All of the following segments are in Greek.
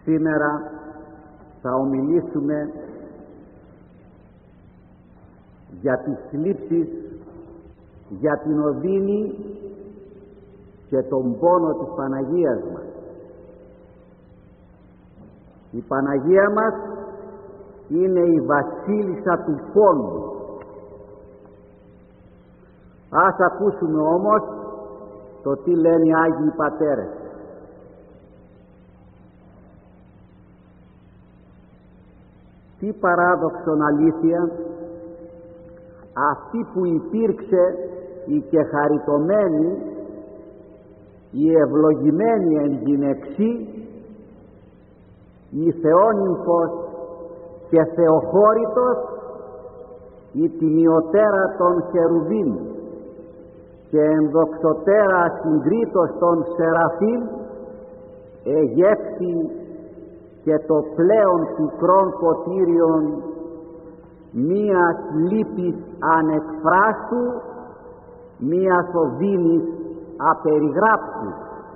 Σήμερα θα ομιλήσουμε για τις θλίψεις, για την οδύνη και τον πόνο της Παναγίας μας. Η Παναγία μας είναι η βασίλισσα του πόνου. Ας ακούσουμε όμως το τι λένε οι Άγιοι Πατέρες. Τι παράδοξον αλήθεια, αυτή που υπήρξε η και χαριτωμένη, η ευλογημένη εν γυναιξή, η Θεόνυμφος και Θεοχώρητος, η τιμιωτέρα των Χερουβίμ και ενδοξωτέρα συγκρίτως των Σεραφείμ, εγεύθη και το πλέον πικρόν ποτήριον μίας λύπης ανεκφράστου, μίας οδύνης απεριγράψου.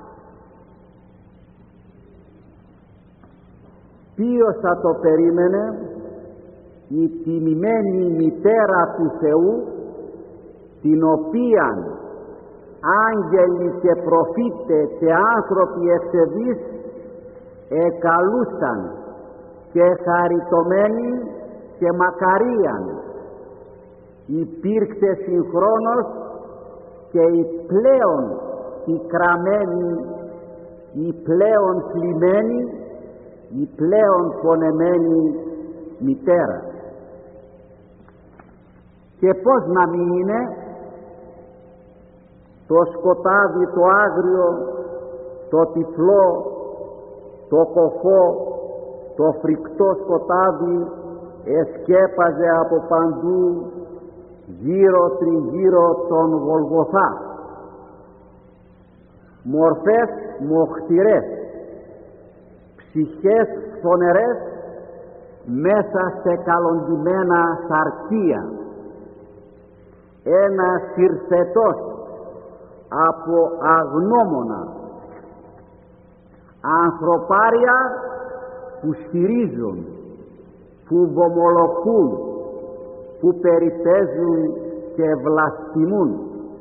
Ποιος θα το περίμενε, η τιμημένη μητέρα του Θεού, την οποίαν άγγελοι και προφήτες και άνθρωποι ευσεβείς εκαλούσαν και χαριτωμένοι και μακαρίαν, υπήρξε συγχρόνως και η πλέον πικραμένη, η πλέον θλιμμένη, η πλέον πονεμένη μητέρα. Και πώς να μην είναι? Το σκοτάδι το άγριο, το τυφλό, το κοφό, το φρικτό σκοτάδι εσκέπαζε από παντού γύρω τριγύρω τον Γολγοθά. Μορφές μοχθηρές, ψυχές φθονερές μέσα σε καλοντημένα σαρκία, ένα συρθετός από αγνώμονα, ανθρωπάρια που στηρίζουν, που βομολογούν, που περιπέζουν και βλασφημούν.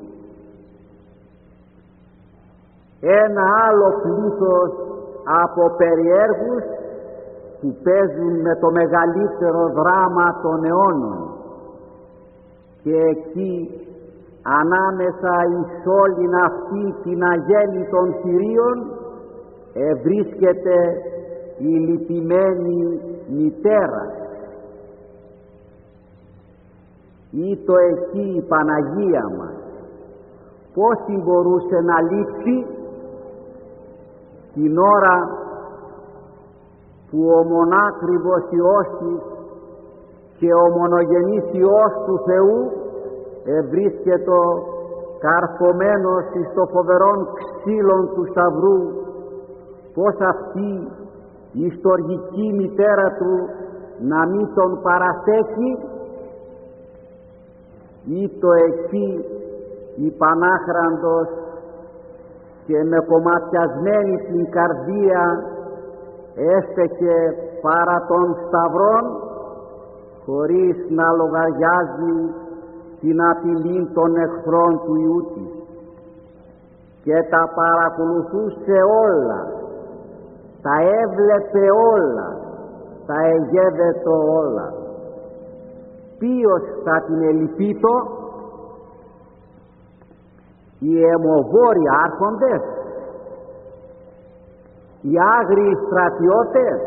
Ένα άλλο πλήθος από περιέργους που παίζουν με το μεγαλύτερο δράμα των αιώνων, και εκεί ανάμεσα εις όλην αυτή την αγέλη των θηρίων βρίσκεται η λυπημένη μητέρα. Ήτο εκεί η Παναγία μας. Πώς μπορούσε να λείψει την ώρα που ο μονάκριβος Υιός της και ο μονογενής Υιός του Θεού βρίσκεται καρφωμένος εις το φοβερόν ξύλον του σταυρού? Πώς αυτή η στοργική μητέρα του να μην τον παραστέκει? Ήτο εκεί η Πανάχραντος και με κομματιασμένη την καρδία έστεκε παρά των σταυρών, χωρίς να λογαριάζει την απειλή των εχθρών του Υιού της, και τα παρακολουθούσε όλα, τα έβλεπε όλα, τα εγεύετο όλα. Ποιος θα την ελυπήτω? Οι αιμοβόροι άρχοντες, οι άγριοι στρατιώτες,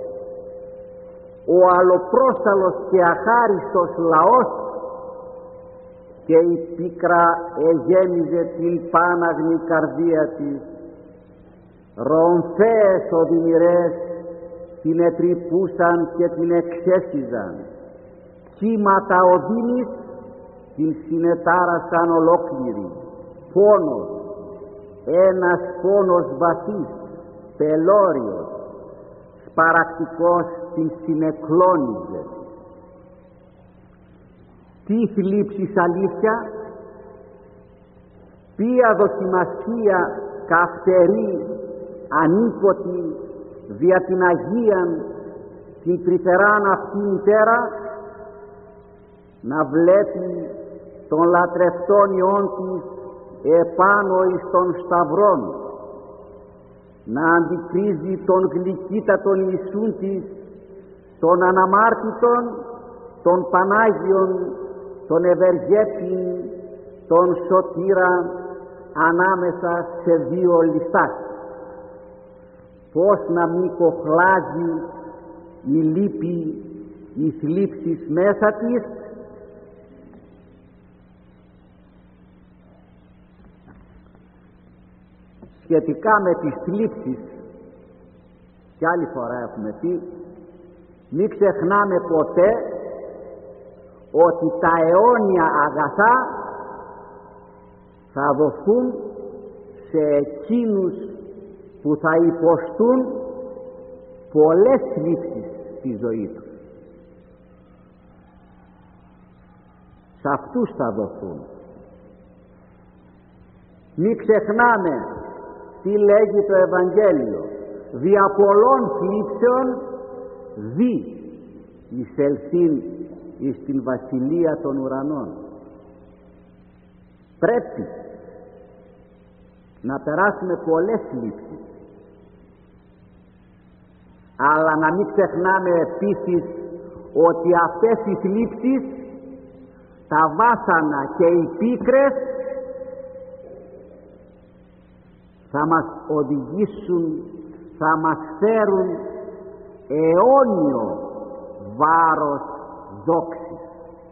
ο αλλοπρόσταλος και αχάριστος λαός? Και η πίκρα εγέμιζε την πάναγνη καρδία της. Ρομφαίες οδυνηρές την ετρυπούσαν και την εξέσιζαν. Κύματα οδύνης την συνετάρασαν ολόκληρη. Πόνος, ένας πόνος βαθύς, πελώριος, σπαρακτικός την συνεκλώνιζε. Τι θλίψεις αλήθεια, ποια δοκιμασία καυτερή, ανίποτη δια την Αγίαν την τρυφεράν αυτή μητέρα, να βλέπει τον λατρευτόν Υιόν της επάνω εις των σταυρών, να αντικρίζει τον γλυκύτατον Ιησούν της, των αναμάρτητων, των Πανάγιων, τον ευεργέτην, τον σωτήρα ανάμεσα σε δύο ληστάς. Πώς να μη κοχλάζει η λύπη, η θλίψης μέσα της, σχετικά με τις θλίψεις, και άλλη φορά έχουμε πει, μην ξεχνάμε ποτέ ότι τα αιώνια αγαθά θα δοθούν σε εκείνους που θα υποστούν πολλές θλίψεις στη ζωή τους. Σε αυτούς θα δοθούν. Μην ξεχνάμε τι λέγει το Ευαγγέλιο: δια πολλών θλίψεων δι εισελθήν εις την βασιλεία των ουρανών. Πρέπει να περάσουμε πολλές θλίψεις, αλλά να μην ξεχνάμε επίσης ότι αυτές οι θλίψεις, τα βάσανα και οι πίκρες, θα μας οδηγήσουν, θα μας φέρουν αιώνιο βάρος δόξης.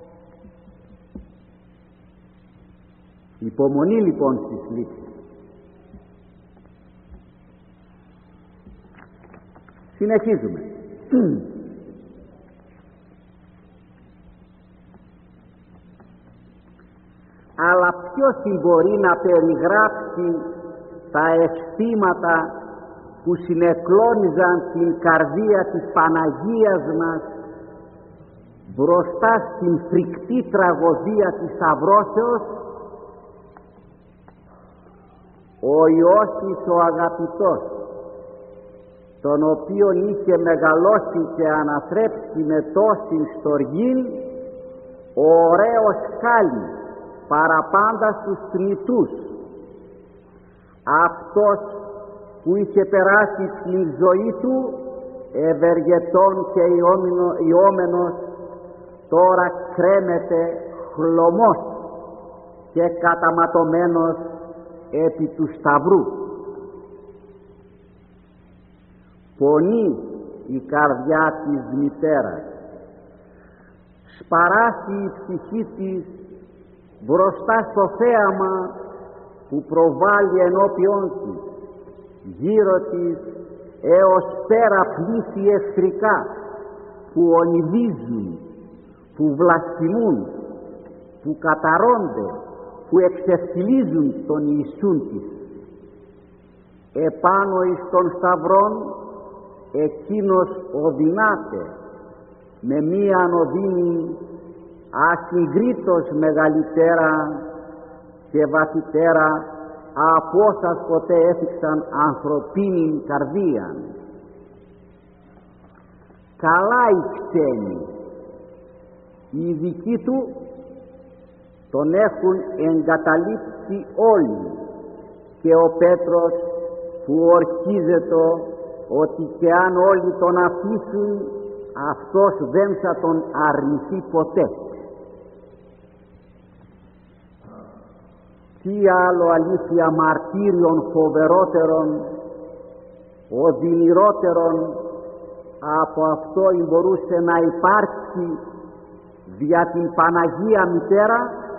Υπομονή λοιπόν στις θλίψεις. Συνεχίζουμε. Αλλά ποιος μπορεί να περιγράψει τα αισθήματα που συνεκλώνιζαν την καρδία της Παναγίας μας μπροστά στην φρικτή τραγωδία της Σταυρώσεως? Ο Ιώσης ο αγαπητός, τον οποίον είχε μεγαλώσει και αναθρέψει με τόση στοργή, ο ωραίος χάλι παραπάντα στους θνητούς, αυτός που είχε περάσει την ζωή του ευεργετών και ιόμενος, τώρα κρέμεται χλωμός και καταματωμένος επί του σταυρού. Πονεί η καρδιά της μητέρας, σπαράσει η ψυχή της μπροστά στο θέαμα που προβάλλει ενώπιον της, γύρω της έως πέρα πλήθη εχθρικά που ονειδίζουν, που βλασφημούν, που καταρώνται, που εξευτυλίζουν τον Ιησούν της. Επάνω εις των σταυρών εκείνος οδυνάται με μίαν οδύνη ασυγκρίτως μεγαλύτερα και βαθυτέρα από όσας ποτέ έφυξαν ανθρωπίνην καρδίαν. Καλά οι ξένοι, οι δικοί του τον έχουν εγκαταλείψει όλοι, και ο Πέτρος που ορκίζεται ότι και αν όλοι τον αφήσουν, αυτός δεν θα τον αρνηθεί ποτέ. Τι άλλο αλήθεια μαρτύριον φοβερότερον, οδυνηρότερον από αυτό μπορούσε να υπάρξει δια την Παναγία Μητέρα,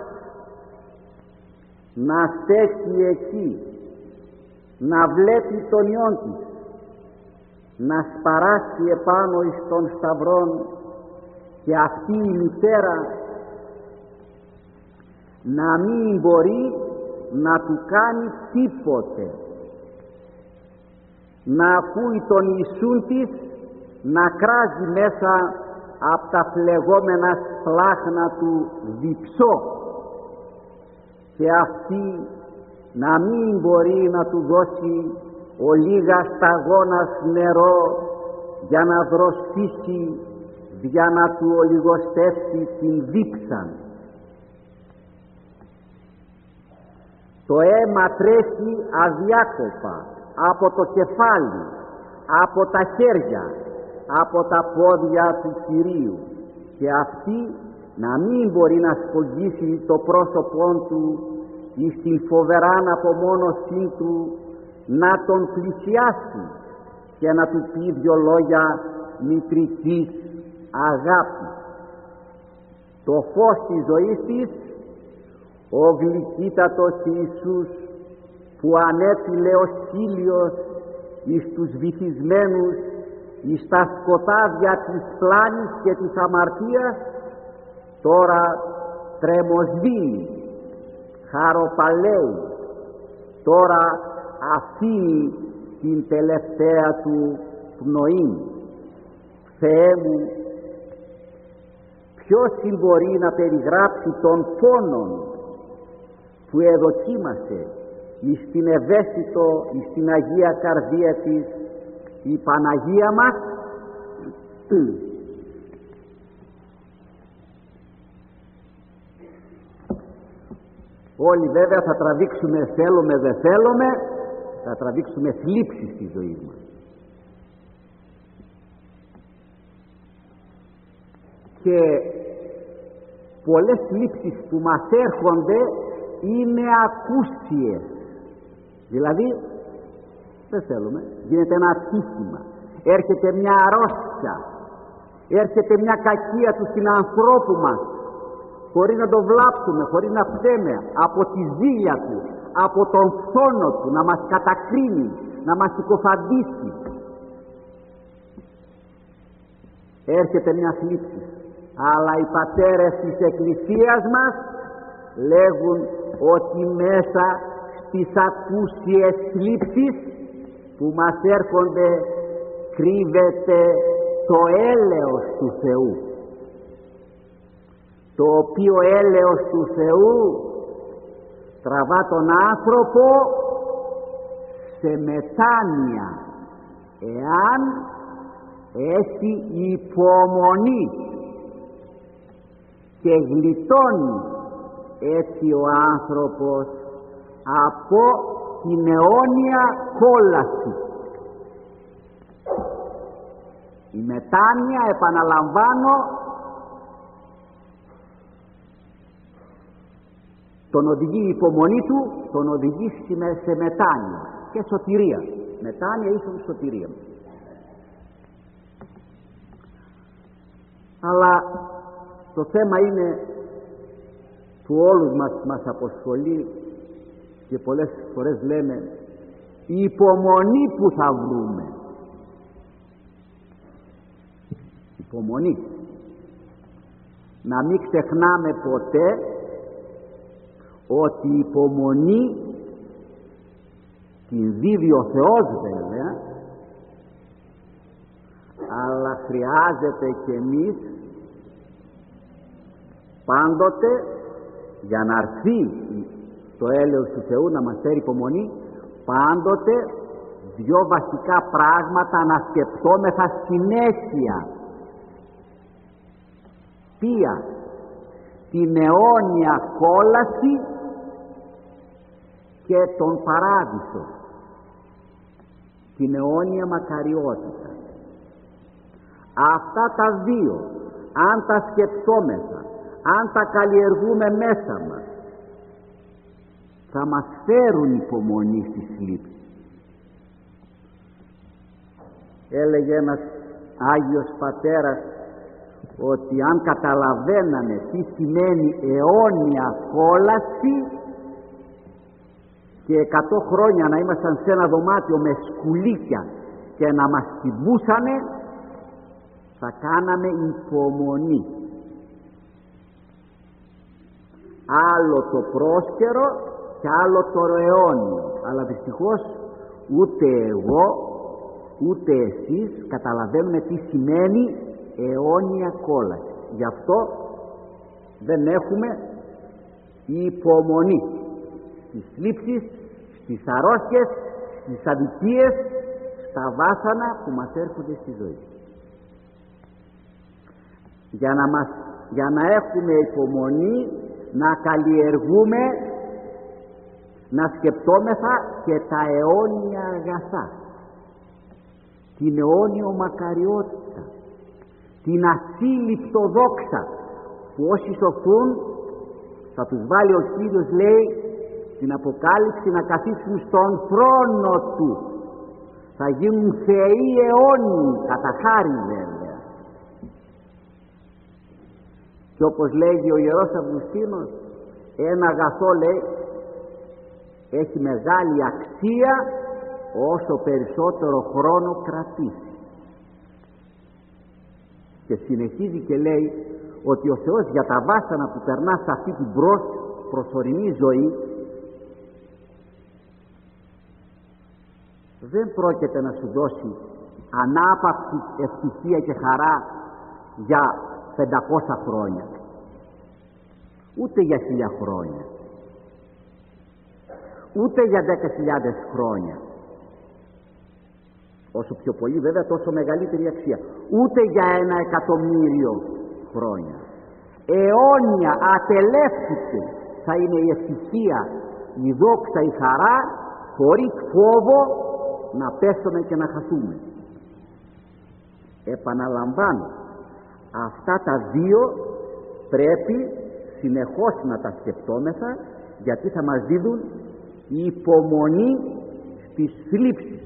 να στέκει εκεί, να βλέπει τον Υιόν της, να σπαράσει επάνω εις των σταυρών, και αυτή η μητέρα να μην μπορεί να του κάνει τίποτε, να ακούει τον Ιησούν της να κράζει μέσα από τα φλεγόμενα σπλάχνα του διψώ, και αυτή να μην μπορεί να του δώσει ο λίγα σταγόνας νερό για να δροσίσει, για να του ολιγοστεύσει την δίψαν. Το αίμα τρέχει αδιάκοπα από το κεφάλι, από τα χέρια, από τα πόδια του Κυρίου, και αυτή να μην μπορεί να σφογγίσει το πρόσωπό του ή στην φοβεράν απομόνωσή του να τον πλησιάσει και να του πει δυο λόγια μητρικής αγάπης. Το φως της ζωής της, ο γλυκύτατος Ιησούς, που ανέφυλε ως ήλιος εις τους βυθισμένους εις τα σκοτάδια της πλάνης και της αμαρτίας, τώρα τρεμοσβήνει, χαροπαλαίει, τώρα αφήνει την τελευταία του πνοή. Θεέ μου, ποιος μπορεί να περιγράψει τον πόνο που εδοκίμασε εις την ευαίσθητο, εις την Αγία Καρδία της η Παναγία μας? Όλοι βέβαια θα τραβήξουμε, θέλουμε δεν θέλουμε, θα τραβήξουμε θλίψεις στη ζωή μας. Και πολλές θλίψεις που μας έρχονται είναι ακούσιες. Δηλαδή δεν θέλουμε, γίνεται ένα ατύχημα, έρχεται μια αρρώστια, έρχεται μια κακία του συνανθρώπου μας, χωρίς να το βλάψουμε, χωρίς να φταίμε, από τη ζήλια του, από τον φθόνο του, να μας κατακρίνει, να μας συκοφαντήσει. Έρχεται μια θλίψη, αλλά οι πατέρες της Εκκλησίας μας λέγουν ότι μέσα στις ακούσιες θλίψεις που μας έρχονται κρύβεται το έλεος του Θεού, το οποίο έλεος του Θεού τραβά τον άνθρωπο σε μετάνοια, εάν έχει υπομονή, και γλιτώνει έτσι ο άνθρωπος από την αιώνια κόλαση. Η μετάνοια, επαναλαμβάνω, τον οδηγεί, η υπομονή του τον οδηγεί σε μετάνοια και σωτηρία. Μετάνοια ίσον σωτηρία. Αλλά το θέμα είναι που όλους μας αποσχολεί, και πολλές φορές λέμε η υπομονή που θα βρούμε. Υπομονή. Να μην ξεχνάμε ποτέ ότι η υπομονή την δίδει ο Θεός βέβαια, αλλά χρειάζεται και εμείς πάντοτε, για να έρθει το έλεος του Θεού να μας φέρει υπομονή, πάντοτε δυο βασικά πράγματα να σκεπτόμεθα συνέχεια. Ποια? Την αιώνια κόλαση και τον παράδεισο, την αιώνια μακαριότητα. Αυτά τα δύο, αν τα σκεπτόμεθα, αν τα καλλιεργούμε μέσα μας, θα μας φέρουν υπομονή στη θλίψη. Έλεγε ένας Άγιος Πατέρας ότι αν καταλαβαίνανε τι σημαίνει αιώνια κόλαση, και 100 χρόνια να ήμασταν σε ένα δωμάτιο με σκουλίκια και να μας τυμπούσανε, θα κάναμε υπομονή. Άλλο το πρόσκαιρο και άλλο το αιώνιο. Αλλά δυστυχώς ούτε εγώ ούτε εσείς καταλαβαίνουμε τι σημαίνει αιώνια κόλαση. Γι' αυτό δεν έχουμε υπομονή στις θλίψεις, στις αρρώστιες, στις αδικίες, στα βάσανα που μας έρχονται στη ζωή. Για να έχουμε υπομονή, να καλλιεργούμε, να σκεπτόμεθα και τα αιώνια αγαθά, την αιώνιο μακαριότητα, την ασύλληπτο δόξα, που όσοι σωθούν θα τους βάλει ο Κύριος, λέει στην Αποκάλυψη, να καθίσουν στον θρόνο του, θα γίνουν θεοί αιώνιοι, κατά χάρη βέβαια. Και όπως λέγει ο Ιερός Αυγουστίνος, ένα αγαθό, λέει, έχει μεγάλη αξία όσο περισσότερο χρόνο κρατήσει. Και συνεχίζει και λέει ότι ο Θεός για τα βάσανα που περνά σε αυτή την προσωρινή ζωή δεν πρόκειται να σου δώσει ανάπαυση, ευτυχία και χαρά για 500 χρόνια, ούτε για 1000 χρόνια, ούτε για 10.000 χρόνια, όσο πιο πολύ βέβαια τόσο μεγαλύτερη αξία, ούτε για 1.000.000 χρόνια. Αιώνια, ατελεύτητη θα είναι η ευτυχία, η δόξα, η χαρά, χωρίς φόβο να πέσουμε και να χαθούμε. Επαναλαμβάνω, αυτά τα δύο πρέπει συνεχώς να τα σκεπτόμεθα, γιατί θα μας δίδουν υπομονή στις θλίψεις.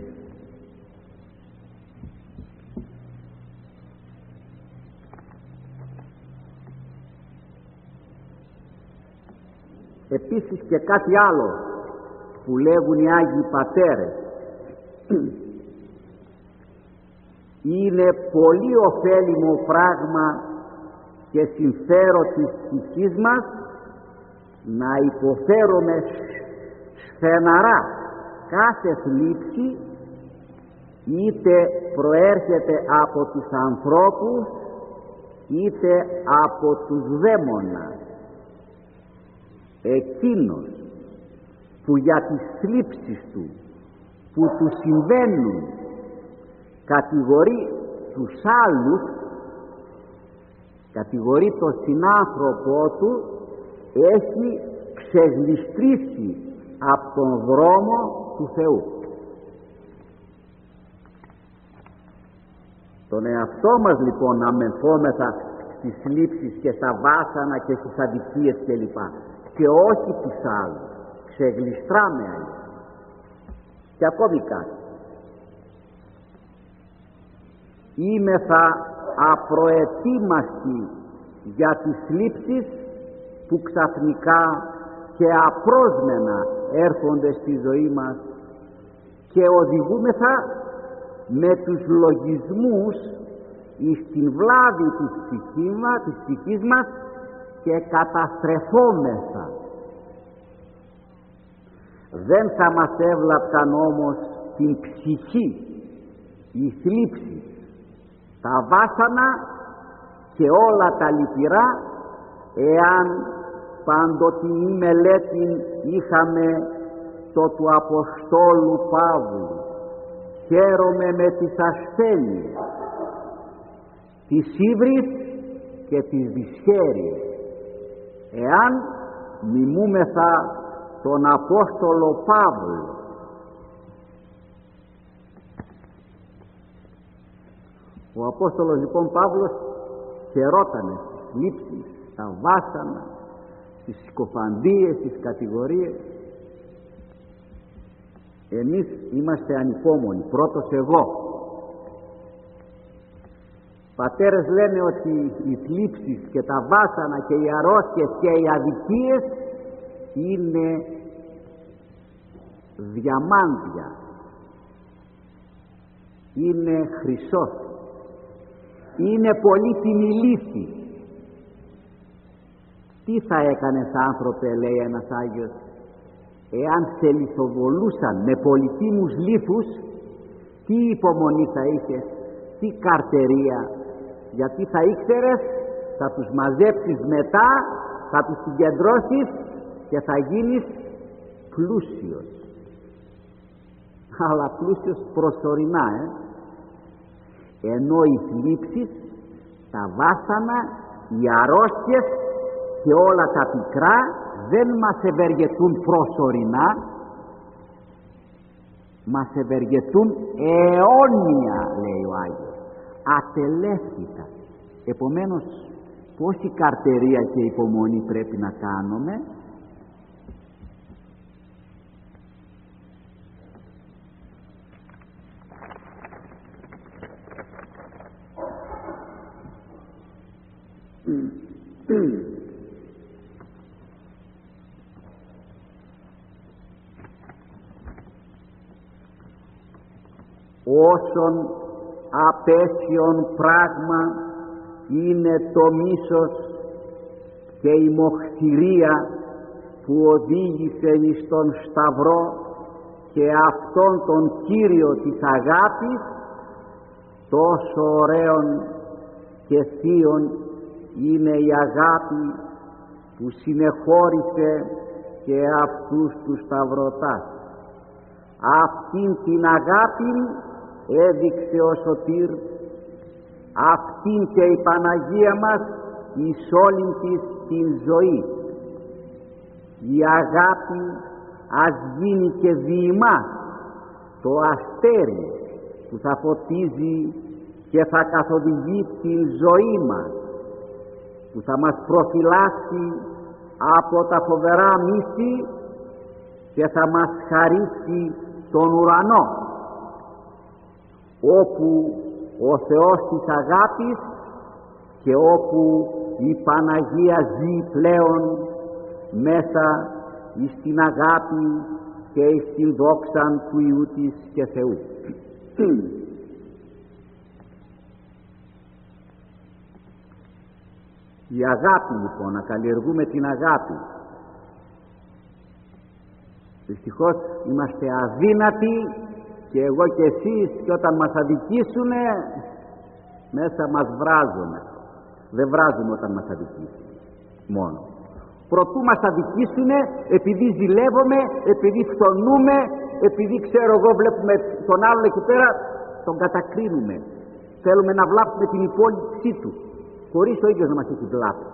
Επίσης και κάτι άλλο που λέγουν οι Άγιοι Πατέρες, είναι πολύ ωφέλιμο πράγμα και συμφέρον της ψυχής μας να υποφέρουμε στεναρά κάθε θλίψη, είτε προέρχεται από τους ανθρώπους είτε από τους δαίμονας. Εκείνος που για τις θλίψεις του που του συμβαίνουν κατηγορεί τους άλλους, κατηγορεί τον συνάνθρωπό του, έχει ξεγλιστρήσει από τον δρόμο του Θεού. Τον εαυτό μας λοιπόν να μεθόμεθα στις θλίψεις και στα βάσανα και στις αδικίες κλπ, και όχι τους άλλους. Ξεγλιστράμε αλλιώς. Και ακόμη κάτι, είμεθα απροετοίμαστοι για τις θλίψεις που ξαφνικά και απρόσμενα έρχονται στη ζωή μας, και οδηγούμεθα με τους λογισμούς στην βλάβη της ψυχής μας και καταστρεφόμεθα. Δεν θα μας έβλαπταν όμως την ψυχή οι θλίψεις, τα βάσανα και όλα τα λυπηρά, εάν παντοτινή μελέτη είχαμε το του Αποστόλου Παύλου. Χαίρομαι με τις ασθένειες, τις ύβρις και τις δυσχέρειες, εάν μιμούμεθα τον Απόστολο Παύλο. Ο Απόστολος λοιπόν Παύλος χαιρότανε στις λήψεις, στα βάσανα, στις συκοφαντίες, στις κατηγορίες. Εμείς είμαστε ανυπόμονοι, πρώτος εγώ. Πατέρες λένε ότι οι θλίψεις και τα βάσανα και οι αρρώστιες και οι αδικίες είναι διαμάντια, είναι χρυσός, είναι πολύτιμη λύθη. Τι θα έκανες άνθρωπε, λέει ένας Άγιος, εάν σε λιθοβολούσαν με πολυτίμους λίθους? Τι υπομονή θα είχες, τι καρτερία, γιατί θα ήξερες, θα τους μαζέψεις μετά, θα τους συγκεντρώσεις και θα γίνεις πλούσιος. αλλά πλούσιος προσωρινά, ενώ οι θλίψεις, τα βάσανα, οι αρρώστιες και όλα τα πικρά δεν μας ευεργετούν προσωρινά, μας ευεργετούν αιώνια, λέει ο Άγιος, ατελεύτητα. Επομένως, πόση καρτερία και υπομονή πρέπει να κάνουμε? Όσον απέσιον πράγμα είναι το μίσος και η μοχθηρία που οδήγησε εις τον Σταυρό και αυτόν τον Κύριο της αγάπης, τόσο ωραίον και θείον είναι η αγάπη που συνεχώρησε και αυτούς τους σταυρωτάς. Αυτήν την αγάπη έδειξε ο Σωτήρ, αυτήν και η Παναγία μας εις όλην της την ζωή. Η αγάπη ας γίνει και διημά το αστέρι που θα φωτίζει και θα καθοδηγεί την ζωή μας, που θα μας προφυλάσει από τα φοβερά μύθη και θα μας χαρίσει τον ουρανό, όπου ο Θεός της αγάπης και όπου η Παναγία ζει πλέον μέσα στην αγάπη και στην δόξα του Υιού της και Θεού. Η αγάπη λοιπόν, να καλλιεργούμε την αγάπη. Δυστυχώς είμαστε αδύνατοι και εγώ και εσείς, και όταν μας αδικήσουνε μέσα μας βράζουνε. Δεν βράζουμε όταν μας αδικήσουν μόνο. Προτού μας αδικήσουνε, επειδή ζηλεύουμε, επειδή φθονούμε, επειδή ξέρω εγώ βλέπουμε τον άλλον εκεί πέρα, τον κατακρίνουμε. Θέλουμε να βλάψουμε την υπόλοιψή του, χωρίς ο ίδιος να μας έχει βλάψει.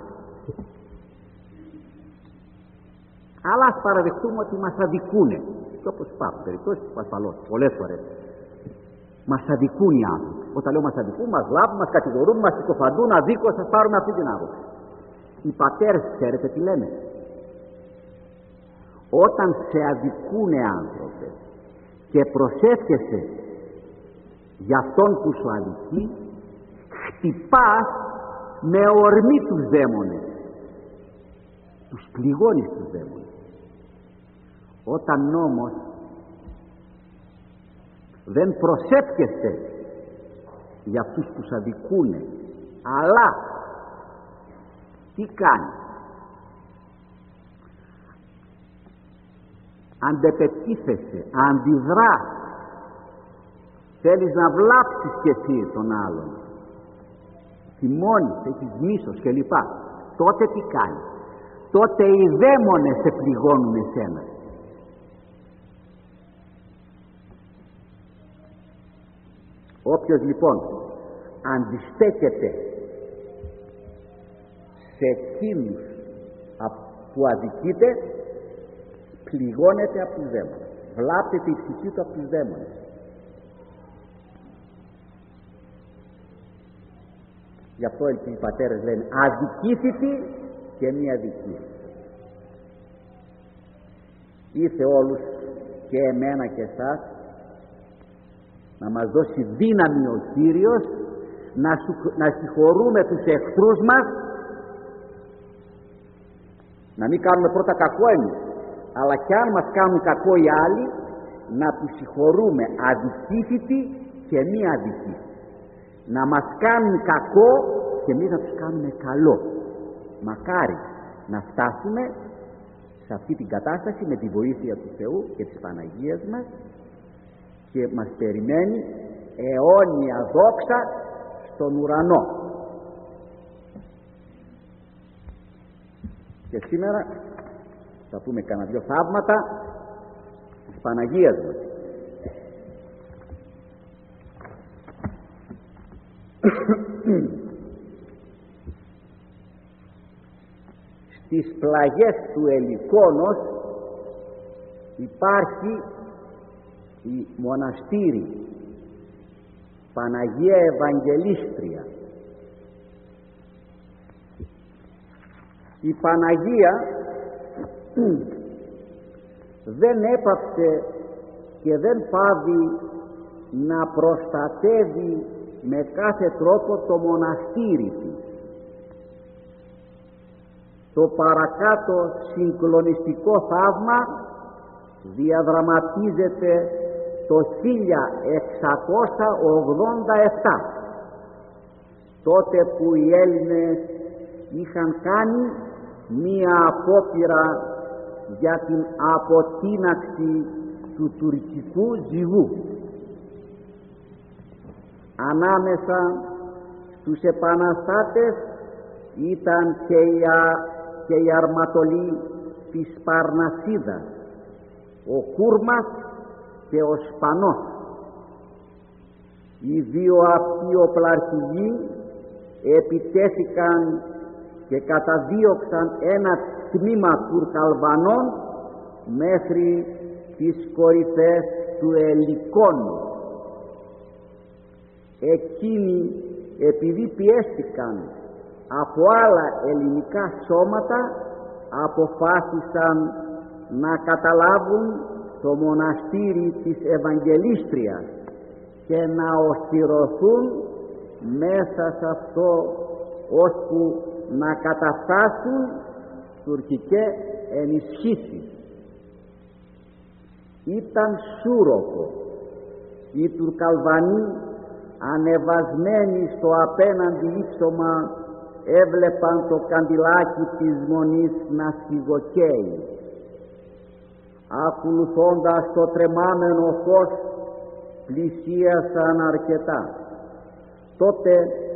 Αλλά ας παραδεχτούμε ότι μας αδικούνε. Και όπως υπάρχουν περιπτώσεις ασφαλώς, πολλές φορές μας αδικούν οι άνθρωποι. Όταν λέω μας αδικούν, μας βλάπτουν, μας κατηγορούν, μας συκοφαντούν αδίκως, θα πάρουμε αυτή την άποψη. Οι πατέρες, ξέρετε τι λένε? Όταν σε αδικούνε άνθρωπε και προσεύχεσαι για αυτόν που σου αδικεί, χτυπάς με ορμή τους δαίμονες, τους πληγώνεις τους δαίμονες. Όταν όμως δεν προσεύχεσαι για αυτούς που σ' αδικούνε, αλλά τι κάνεις? Αντεπετίθεσαι, αντιδράς, θέλεις να βλάψεις κι εσύ τον άλλον, θυμώνεις, έχεις μίσος κλπ. Τότε τι κάνεις? Τότε οι δαίμονες σε πληγώνουν εσένα. Όποιος λοιπόν αντιστέκεται σε εκείνους που αδικείται, πληγώνεται από τους δαίμονες, βλάπτεται η ψυχή του από τους δαίμονες. Γι' αυτό οι πατέρες λένε αδικήθητη και μη αδικήθητη. Ήρθε όλους και εμένα και εσάς να μας δώσει δύναμη ο Κύριος να συγχωρούμε τους εχθρούς μας, να μην κάνουμε πρώτα κακό εμείς, αλλά κι αν μας κάνουν κακό οι άλλοι, να τους συγχωρούμε αδικήθητοι και μη αδικήθητοι. Να μας κάνουν κακό και εμείς να τους κάνουμε καλό. Μακάρι να φτάσουμε σε αυτή την κατάσταση με τη βοήθεια του Θεού και της Παναγίας μας, και μας περιμένει αιώνια δόξα στον ουρανό. Και σήμερα θα πούμε κανένα δυο θαύματα της Παναγίας μας. Στις πλαγιές του Ελικόνος υπάρχει η μοναστήρι Παναγία Ευαγγελίστρια. Η Παναγία δεν έπαψε και δεν πάβει να προστατεύει με κάθε τρόπο το μοναστήρι της. Το παρακάτω συγκλονιστικό θαύμα διαδραματίζεται το 1687, τότε που οι Έλληνες είχαν κάνει μία απόπειρα για την αποτείναξη του τουρκικού ζυγού. Ανάμεσα στους επαναστάτες ήταν και η αρματολή της Παρνασίδας, ο Κούρμας και ο Σπανός. Οι δύο αυτοί οπλαρχηγοί επιτέθηκαν και καταδίωξαν ένα τμήμα Τουρκαλβανών μέχρι τις κορυφές του Ελικόνου. Εκείνοι, επειδή πιέστηκαν από άλλα ελληνικά σώματα, αποφάσισαν να καταλάβουν το μοναστήρι της Ευαγγελίστριας και να οχυρωθούν μέσα σε αυτό, ώσπου να καταφτάσουν τουρκικές ενισχύσεις. Ήταν σούροκο. Οι Τουρκαλβανοί, ανεβασμένοι στο απέναντι ύψωμα, έβλεπαν το καντιλάκι της Μονής να σιγοκαίει. Ακολουθώντας το τρεμάμενο φως, πλησίασαν αρκετά. Τότε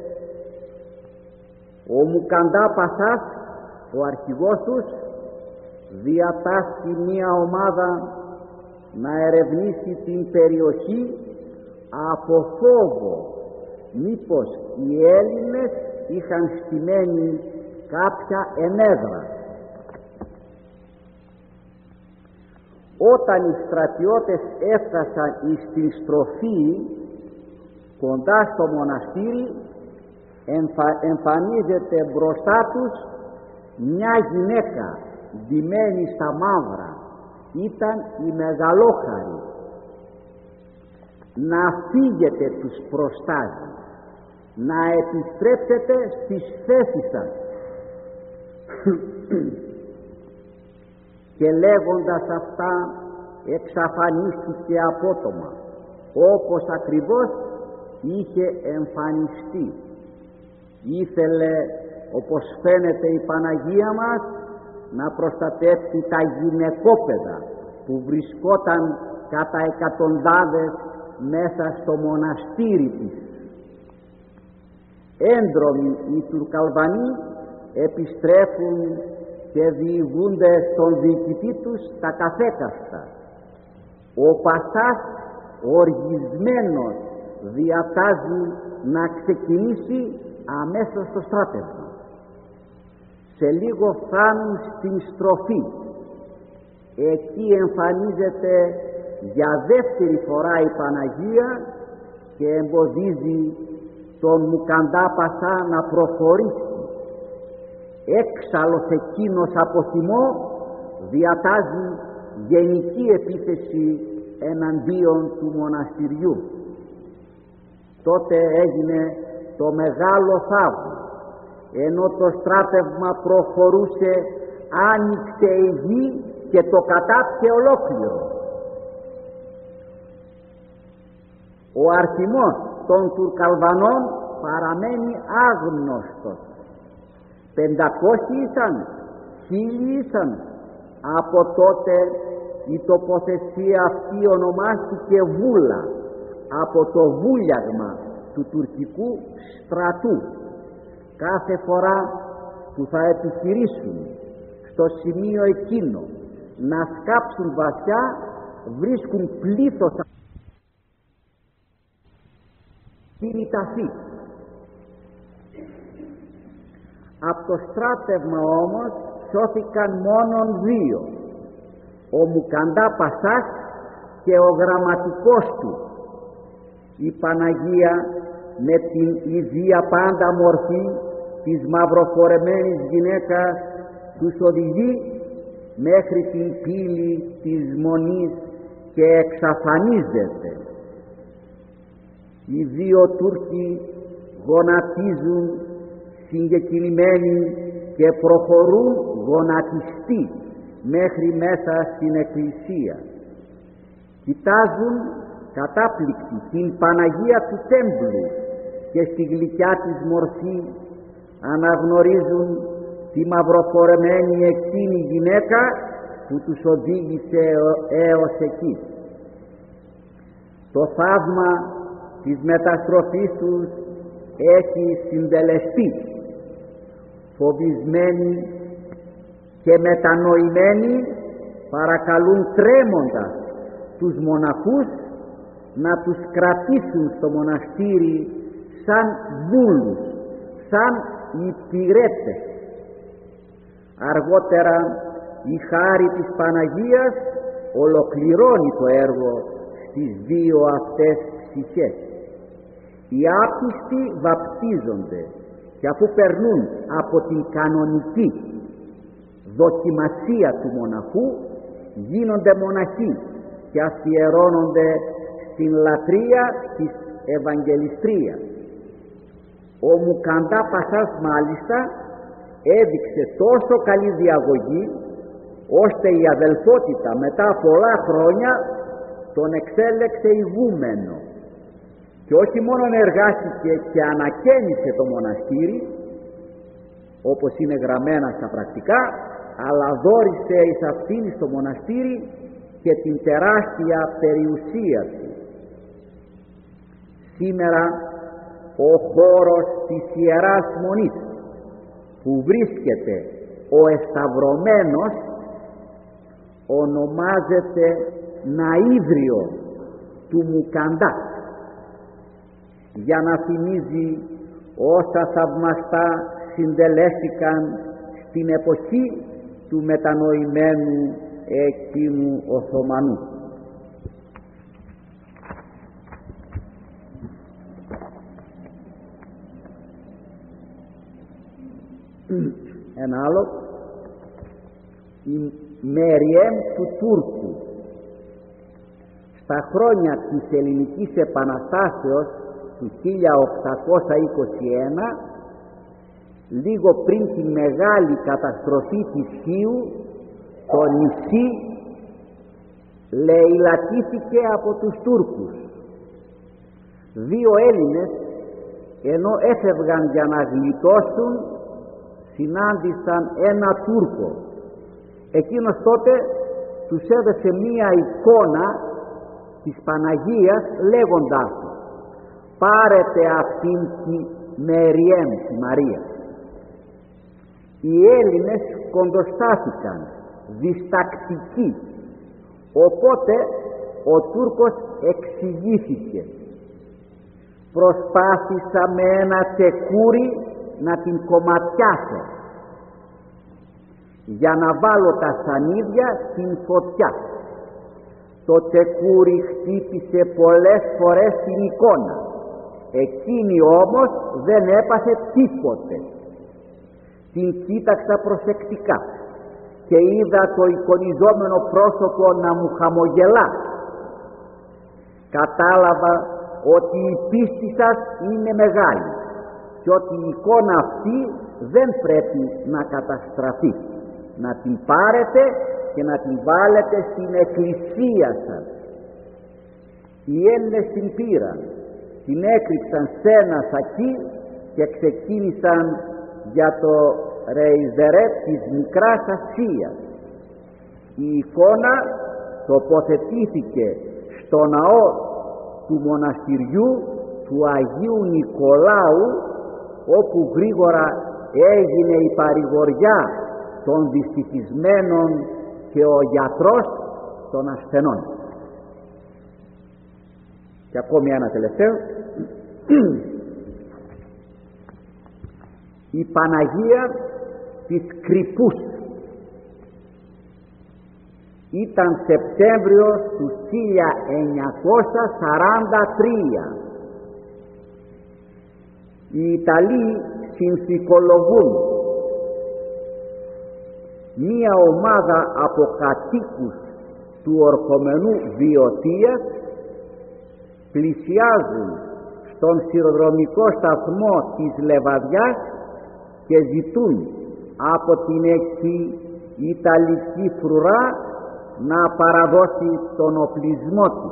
ο Μουκαντά Πασάς, ο αρχηγός τους, διατάσσει μία ομάδα να ερευνήσει την περιοχή από φόβο μήπως οι Έλληνες είχαν στημένη κάποια ενέδρα. Όταν οι στρατιώτες έφτασαν στην στροφή κοντά στο μοναστήρι, εμφανίζεται μπροστά τους μια γυναίκα ντυμένη στα μαύρα. Ήταν η Μεγαλόχαρη. Να φύγετε, τους προστάζει, να επιστρέψετε στις θέσεις σας. Και λέγοντας αυτά εξαφανίστηκε απότομα, όπως ακριβώς είχε εμφανιστεί. Ήθελε, όπως φαίνεται, η Παναγία μας να προστατεύσει τα γυναικόπαιδα που βρισκόταν κατά εκατοντάδες μέσα στο μοναστήρι της. Έντρομοι οι Τουρκαλβανοί επιστρέφουν και διηγούνται στον διοικητή τους τα καθέκαστα. Ο Πασάς, οργισμένος, διατάζει να ξεκινήσει αμέσως το στράτευμα. Σε λίγο φτάνουν στην στροφή. Εκεί εμφανίζεται για δεύτερη φορά η Παναγία και εμποδίζει τον Μουκαντά Πασά να προχωρήσει. Έξαλλος εκείνος από θυμό διατάζει γενική επίθεση εναντίον του μοναστηριού. Τότε έγινε το μεγάλο θαύμα. Ενώ το στράτευμα προχωρούσε, άνοιξε η γη και το κατάπιε ολόκληρο. Ο αριθμός των Τουρκαλβανών παραμένει άγνωστος. 500 ήσαν, 1000 ήσαν. Από τότε η τοποθεσία αυτή ονομάστηκε Βούλα, από το βούλιαγμα του τουρκικού στρατού. Κάθε φορά που θα επιχειρήσουν στο σημείο εκείνο να σκάψουν βαθιά, βρίσκουν πλήθος στην ταφή Από το στράτευμα όμως σώθηκαν μόνον 2, ο Μουκαντά Πασάς και ο γραμματικός του. Η Παναγία με την ιδία πάντα μορφή της μαυροφορεμένης γυναίκας τους οδηγεί μέχρι την πύλη της Μονής και εξαφανίζεται. Οι 2 Τούρκοι γονατίζουν συγκεκινημένοι και προχωρούν γονατιστοί μέχρι μέσα στην εκκλησία. Κοιτάζουν κατάπληκτοι την Παναγία του Τέμπλου και στη γλυκιά της μορφή αναγνωρίζουν τη μαυροφορεμένη εκείνη γυναίκα που τους οδήγησε έως εκεί. Το θαύμα της μεταστροφής τους έχει συντελεστεί. Φοβισμένοι και μετανοημένοι παρακαλούν τρέμοντας τους μοναχούς να τους κρατήσουν στο μοναστήρι σαν δούλους, σαν υπηρέτες. Αργότερα η χάρη της Παναγίας ολοκληρώνει το έργο στις 2 αυτές ψυχές. Οι άπιστοι βαπτίζονται και αφού περνούν από την κανονική δοκιμασία του μοναχού γίνονται μοναχοί και αφιερώνονται στην λατρεία της Ευαγγελιστρίας. Ο Μουκαντά Πασάς μάλιστα έδειξε τόσο καλή διαγωγή ώστε η αδελφότητα μετά πολλά χρόνια τον εξέλεξε ηγούμενο και όχι μόνο εργάστηκε και ανακαίνισε το μοναστήρι όπως είναι γραμμένα στα πρακτικά, αλλά δώρισε εις αυτήν στο μοναστήρι και την τεράστια περιουσία του. Σήμερα ο χώρος της Ιεράς Μονής που βρίσκεται ο εσταυρωμένος ονομάζεται Ναΐδριο του Μουκαντά, για να θυμίζει όσα θαυμαστά συντελέστηκαν στην εποχή του μετανοημένου εκείνου Οθωμανού. Ένα άλλο, η Μεριέμ του Τούρκου. Στα χρόνια της Ελληνικής Επαναστάσεως του 1821, λίγο πριν τη μεγάλη καταστροφή της Χίου, το νησί λαιλατήθηκε από τους Τούρκους. 2 Έλληνες, ενώ έφευγαν για να γλιτώσουν, συνάντησαν ένα Τούρκο. Εκείνος τότε τους έδωσε μία εικόνα της Παναγίας λέγοντάς του: πάρετε αυτήν τη Μεριέμ, τη Μαρία. Οι Έλληνες κοντοστάθηκαν διστακτικοί, οπότε ο Τούρκος εξηγήθηκε: προσπάθησα με ένα τσεκούρι να την κομματιάσω για να βάλω τα σανίδια στην φωτιά. Το τσεκούρι χτύπησε πολλές φορές την εικόνα, εκείνη όμως δεν έπαθε τίποτε. Την κοίταξα προσεκτικά και είδα το εικονιζόμενο πρόσωπο να μου χαμογελά. Κατάλαβα ότι η πίστη σας είναι μεγάλη και ότι η εικόνα αυτή δεν πρέπει να καταστραφεί. Να την πάρετε και να την βάλετε στην εκκλησία σας. Οι Έλληνες την πήραν, την έκρυψαν σε ένα σακί και ξεκίνησαν για το Ρεϊζερέτ της Μικράς Ασίας. Η εικόνα τοποθετήθηκε στο ναό του μοναστηριού του Αγίου Νικολάου, όπου γρήγορα έγινε η παρηγοριά των δυστυχισμένων και ο γιατρός των ασθενών. Και ακόμη ένα τελευταίο. η Παναγία της Κρυπούς. Ήταν Σεπτέμβριος του 1943. Οι Ιταλοί συνθηκολογούν μία ομάδα από κατοίκους του ορχομενού Βιωτίας, πλησιάζουν στον σιδηροδρομικό σταθμό της Λεβαδιάς και ζητούν από την εκεί Ιταλική φρουρά να παραδώσει τον οπλισμό της.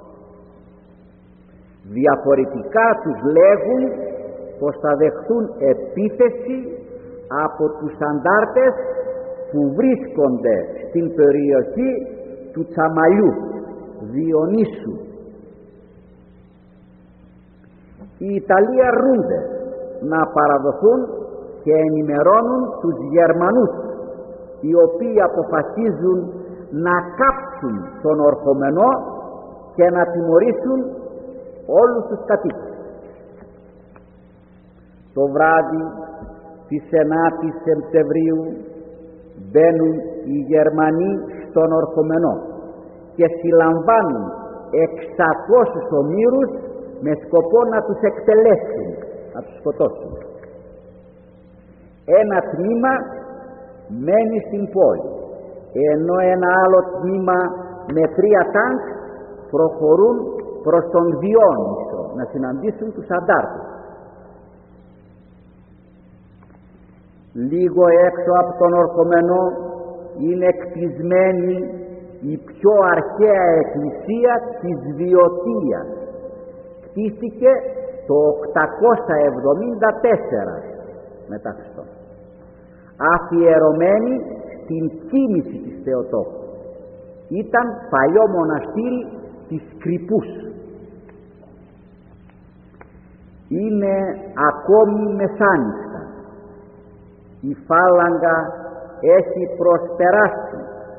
Διαφορετικά τους λέγουν πως θα δεχθούν επίθεση από τους αντάρτες που βρίσκονται στην περιοχή του Τσαμαλιού, Διονύσου. Οι Ιταλοί αρνούνται να παραδοθούν και ενημερώνουν τους Γερμανούς, οι οποίοι αποφασίζουν να κάψουν τον ορχομενό και να τιμωρήσουν όλους τους κατοίκους. Το βράδυ της 9ης Σεπτεμβρίου μπαίνουν οι Γερμανοί στον ορχομενό και συλλαμβάνουν 600 ομήρους με σκοπό να τους εκτελέσουν, να τους σκοτώσουν. Ένα τμήμα μένει στην πόλη, ενώ ένα άλλο τμήμα με 3 τάγκ προχωρούν προς τον Διόνυσο να συναντήσουν τους αντάρτες. Λίγο έξω από τον ορχομενό είναι κτισμένη η πιο αρχαία εκκλησία της Βιωτίας. Κτίστηκε το 874 μετά Χριστόν, αφιερωμένη στην κίνηση της Θεοτόκου. Ήταν παλιό μοναστήρι της Κρυπούς. Είναι ακόμη μεσάνυχτα. Η φάλαγγα έχει προσπεράσει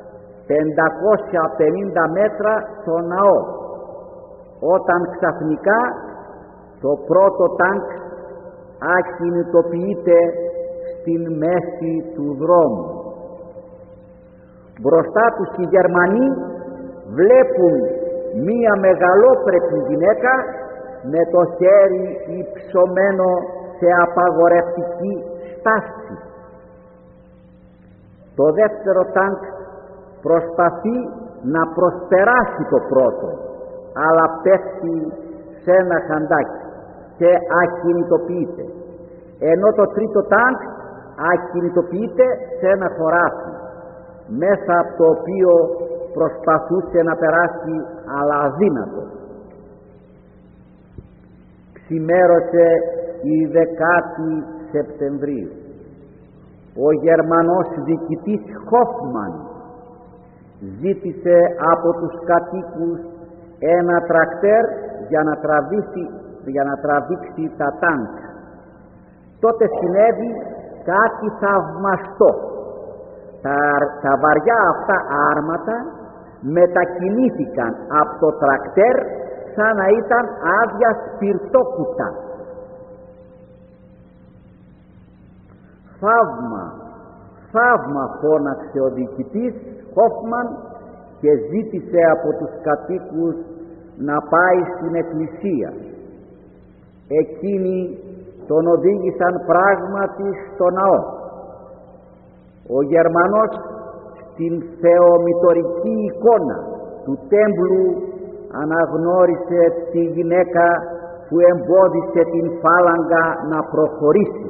550 μέτρα στο ναό, όταν ξαφνικά το πρώτο τάγκ ακινητοποιείται στην μέση του δρόμου. Μπροστά τους οι Γερμανοί βλέπουν μία μεγαλόπρεπη γυναίκα με το χέρι υψωμένο σε απαγορευτική στάση. Το δεύτερο τάγκ προσπαθεί να προσπεράσει το πρώτο, αλλά πέφτει σε ένα χαντάκι και ακινητοποιείται, ενώ το τρίτο τάγκ ακινητοποιείται σε ένα χωράφι, μέσα από το οποίο προσπαθούσε να περάσει, αλλά αδύνατο. Ξημέρωσε η 10η Σεπτεμβρίου. Ο Γερμανός διοικητής Χόφμαν ζήτησε από τους κατοίκους ένα τρακτέρ για να τραβήξει τα τάγκ. Τότε συνέβη κάτι θαυμαστό. Τα βαριά αυτά άρματα μετακινήθηκαν από το τρακτέρ σαν να ήταν άδεια σπιρτόκουτα. Θαύμα, θαύμα, φώναξε ο διοικητής Χόφμαν και ζήτησε από τους κατοίκους να πάει στην εκκλησία. Εκείνοι τον οδήγησαν πράγματι στο ναό. Ο Γερμανός στην θεομητορική εικόνα του τέμπλου αναγνώρισε τη γυναίκα που εμπόδισε την φάλαγγα να προχωρήσει.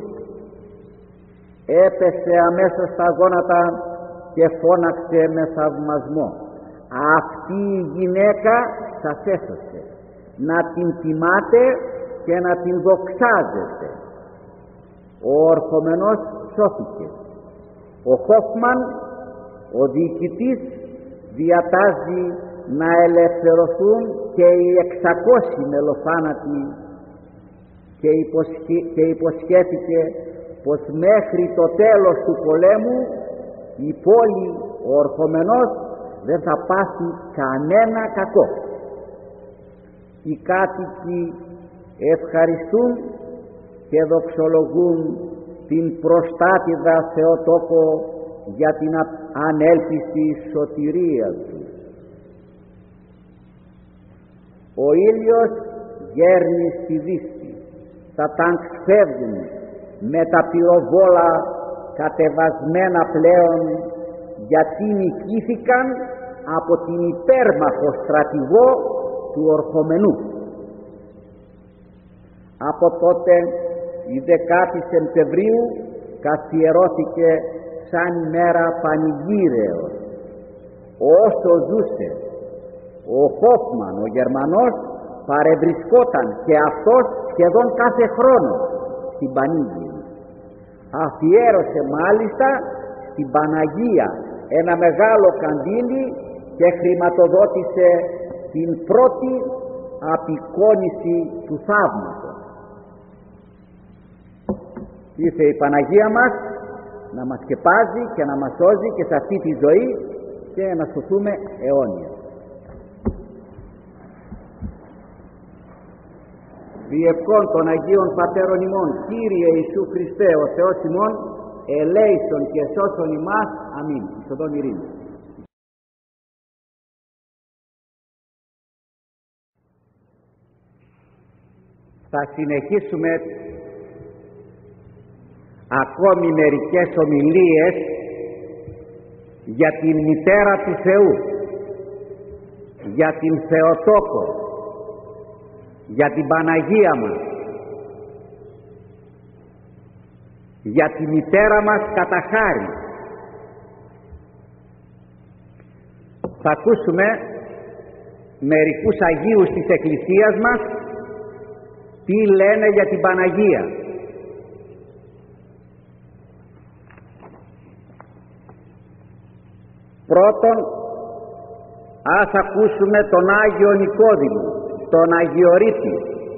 Έπεσε αμέσως στα γόνατα και φώναξε με θαυμασμό: «Αυτή η γυναίκα σας έσωσε, να την τιμάτε και να την δοξάζετε». Ο ορχομενός σώθηκε. Ο Χόφμαν, ο διοικητής, διατάζει να ελευθερωθούν και οι 600 μελοθάνατοι και υποσχέθηκε πως μέχρι το τέλος του πολέμου η πόλη, ο ορχομενός, δεν θα πάθει κανένα κακό. Οι κάτοικοι ευχαριστούν και δοξολογούν την προστάτηδα Θεοτόκο για την ανέλπιστη σωτηρία του. Ο ήλιος γέρνει στη δύση, τα τάγκ φεύγουν με τα πυροβόλα κατεβασμένα πλέον, γιατί νικήθηκαν από την υπέρμαχο στρατηγό του ορχομενού. Από τότε η 10η Σεπτεμβρίου καθιερώθηκε σαν ημέρα πανηγύρεως. Όσο ζούσε ο Χόφμαν ο Γερμανός, παρευρισκόταν και αυτός σχεδόν κάθε χρόνο στην Πανήγυρη. Αφιέρωσε μάλιστα στην Παναγία ένα μεγάλο καντήλι και χρηματοδότησε την πρώτη απεικόνηση του θαύματος. Ήρθε η Παναγία μας να μας σκεπάζει και να μας σώζει και σε αυτή τη ζωή και να σωθούμε αιώνια. Διευκόν των Αγίων Πατέρων ημών, Κύριε Ιησού Χριστέ ο Θεός ημών, ελέησον και σώσον ημάς. Αμήν. Ισοδόν ειρήνη. Θα συνεχίσουμε ακόμη μερικές ομιλίες για την Μητέρα του Θεού, για την Θεοτόκο, για την Παναγία μας, για τη Μητέρα μας κατά χάρη. Θα ακούσουμε μερικούς Αγίους της Εκκλησίας μας τι λένε για την Παναγία. Πρώτον, ας ακούσουμε τον Άγιο Νικόδημο, τον Αγιορείτη.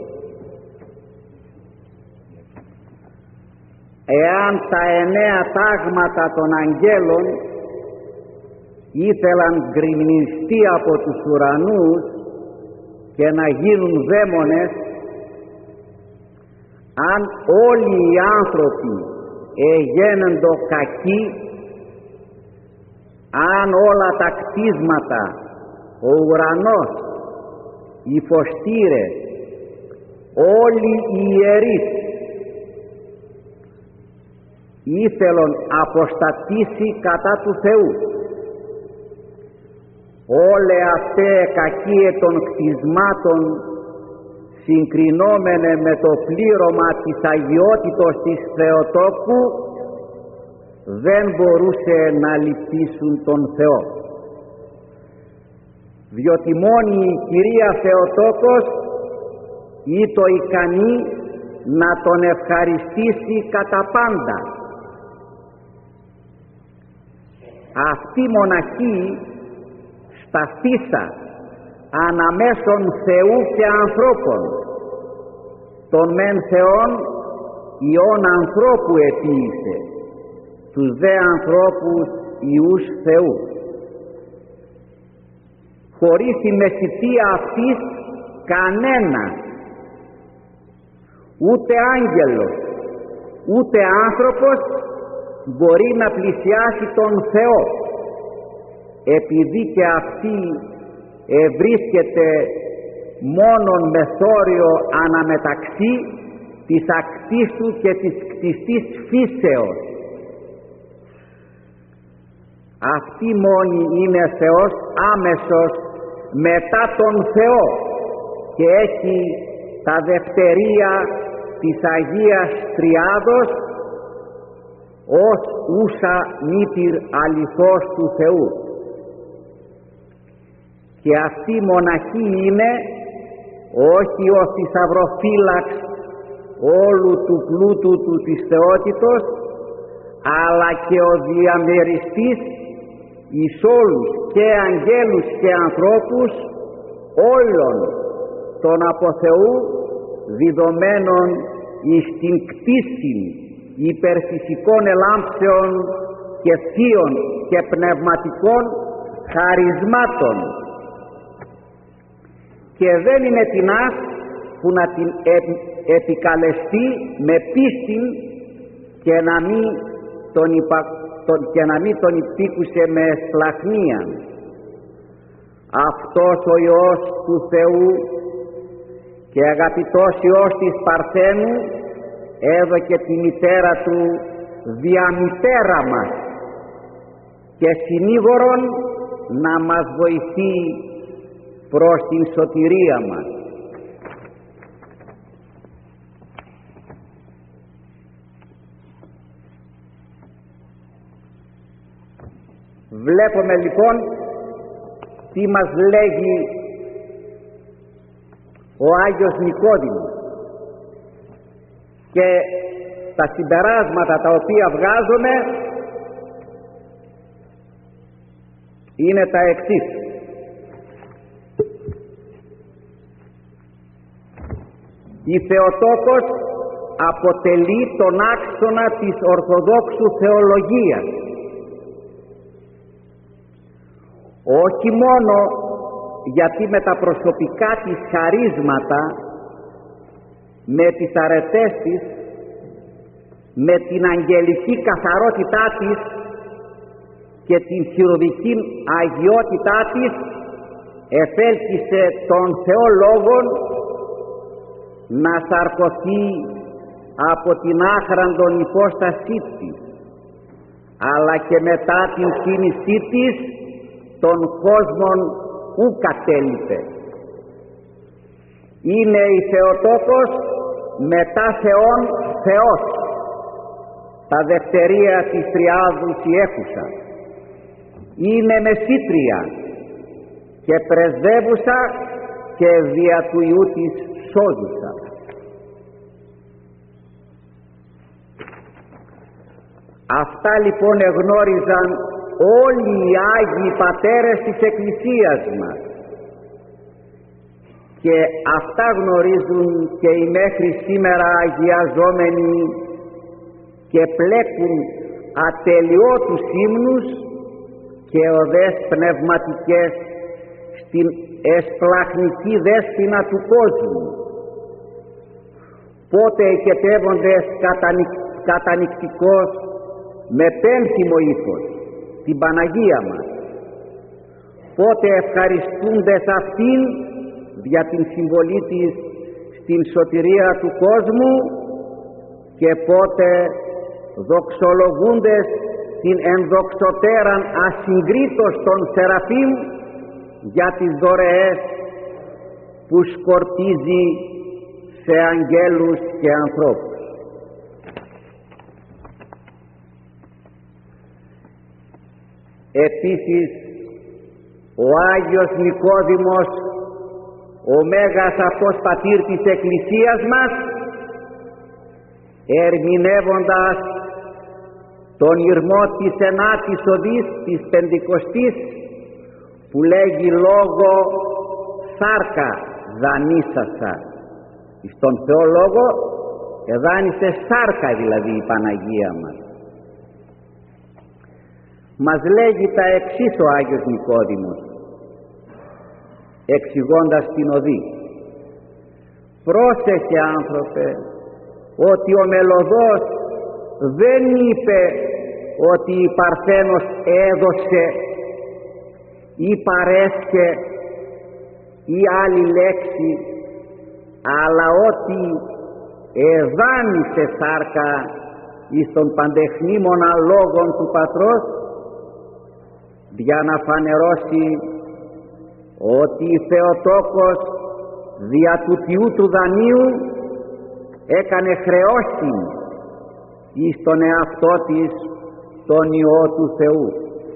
Εάν τα 9 τάγματα των αγγέλων ήθελαν γκρινιστεί από τους ουρανούς και να γίνουν δαίμονες, αν όλοι οι άνθρωποι εγένεντο κακοί, αν όλα τα κτίσματα, ο ουρανός, οι φωστήρες, όλοι οι ιερείς ήθελον αποστατήσει κατά του Θεού, όλε αυτέ κακίε των κτισμάτων συγκρινόμενε με το πλήρωμα της αγιότητος της Θεοτόκου δεν μπορούσε να λυπήσουν τον Θεό, διότι μόνη η Κυρία Θεοτόκος ήτο ικανή να τον ευχαριστήσει κατά πάντα. Αυτή μοναχή σταθήσα αναμέσων Θεού και ανθρώπων, τον μεν Θεόν Υιόν ανθρώπου επίησε, τους δε ανθρώπους Υιούς Θεού. Χωρίς τη μεσητεία αυτής κανένας, ούτε άγγελος ούτε άνθρωπος μπορεί να πλησιάσει τον Θεό, επειδή και αυτή βρίσκεται μόνον μεθόριο αναμεταξύ της ακτίσου και της κτιστής φύσεως. Αυτή μόνη είναι Θεός άμεσος μετά τον Θεό και έχει τα δευτερία της Αγίας Τριάδος ως ούσα μήτηρ αληθώς του Θεού. Και αυτή μοναχή είναι όχι ο θησαυροφύλαξ όλου του πλούτου του της θεότητος, αλλά και ο διαμεριστής εις όλους και αγγέλους και ανθρώπους όλων των από Θεού διδομένων εις την κτίσιν υπερφυσικών ελάμψεων και θείων και πνευματικών χαρισμάτων, και δεν είναι τινάς που να την επικαλεστεί με πίστην και να μην τον υπήκουσε με εσπλαχνίαν. Αυτός ο Υιός του Θεού και αγαπητός Υιός της Παρθένου έδωκε τη μητέρα του διαμητέρα μας και συνήγορον να μας βοηθεί προς την σωτηρία μας. Βλέπουμε λοιπόν τι μας λέγει ο Άγιος Νικόδημος και τα συμπεράσματα τα οποία βγάζουμε είναι τα εξής. Η Θεοτόκος αποτελεί τον άξονα της Ορθοδόξου θεολογίας, όχι μόνο γιατί με τα προσωπικά της χαρίσματα, με τις αρετές της, με την αγγελική καθαρότητά της και την χειροβική αγιότητά της εφέλκυσε τον Θεό Λόγον να σαρκωθεί από την άχραντον υπόστασή της, αλλά και μετά την κίνησή της των κόσμων ου κατέλειπε. Είναι η Θεοτόκος μετά Θεόν Θεός, τα δευτερία της Τριάδους η έχουσα. Είναι μεσήτρια και πρεσβεύουσα και δια του Υιού της σώζουσα. Αυτά λοιπόν εγνώριζαν όλοι οι Άγιοι Πατέρες της Εκκλησίας μας και αυτά γνωρίζουν και οι μέχρι σήμερα αγιαζόμενοι και πλέκουν ατελειώτους ύμνους και οδές πνευματικές στην εσπλαχνική δέσποινα του κόσμου, πότε εκετεύοντες κατανυκτικός με πένθυμο ύφος την Παναγία μας, πότε ευχαριστούντες αυτήν για την συμβολή της στην σωτηρία του κόσμου και πότε δοξολογούντες την ενδοξωτέραν ασυγκρίτως των Σεραφείμ για τις δωρεές που σκορπίζει σε αγγέλους και ανθρώπους. Επίσης ο Άγιος Νικόδημος, ο μέγας αυτός πατήρ της Εκκλησίας μας, ερμηνεύοντας τον ηρμό της ενάτης οδής της Πεντηκοστής που λέγει λόγο σάρκα δανείσασα, στον Θεό Λόγο εδάνησε σάρκα δηλαδή η Παναγία μας. Μας λέγει τα εξής ο Άγιος Νικόδημος εξηγώντας την οδή. Πρόσεχε άνθρωπε, ότι ο Μελωδός δεν είπε ότι η Παρθένος έδωσε ή παρέσχε ή άλλη λέξη, αλλά ότι εδάνησε σάρκα εις των παντεχνήμονα λόγων του Πατρός, για να φανερώσει ότι η Θεοτόκος δια του Τιού του δανείου έκανε χρεώσει εις τον εαυτό της τον Υιό του Θεού.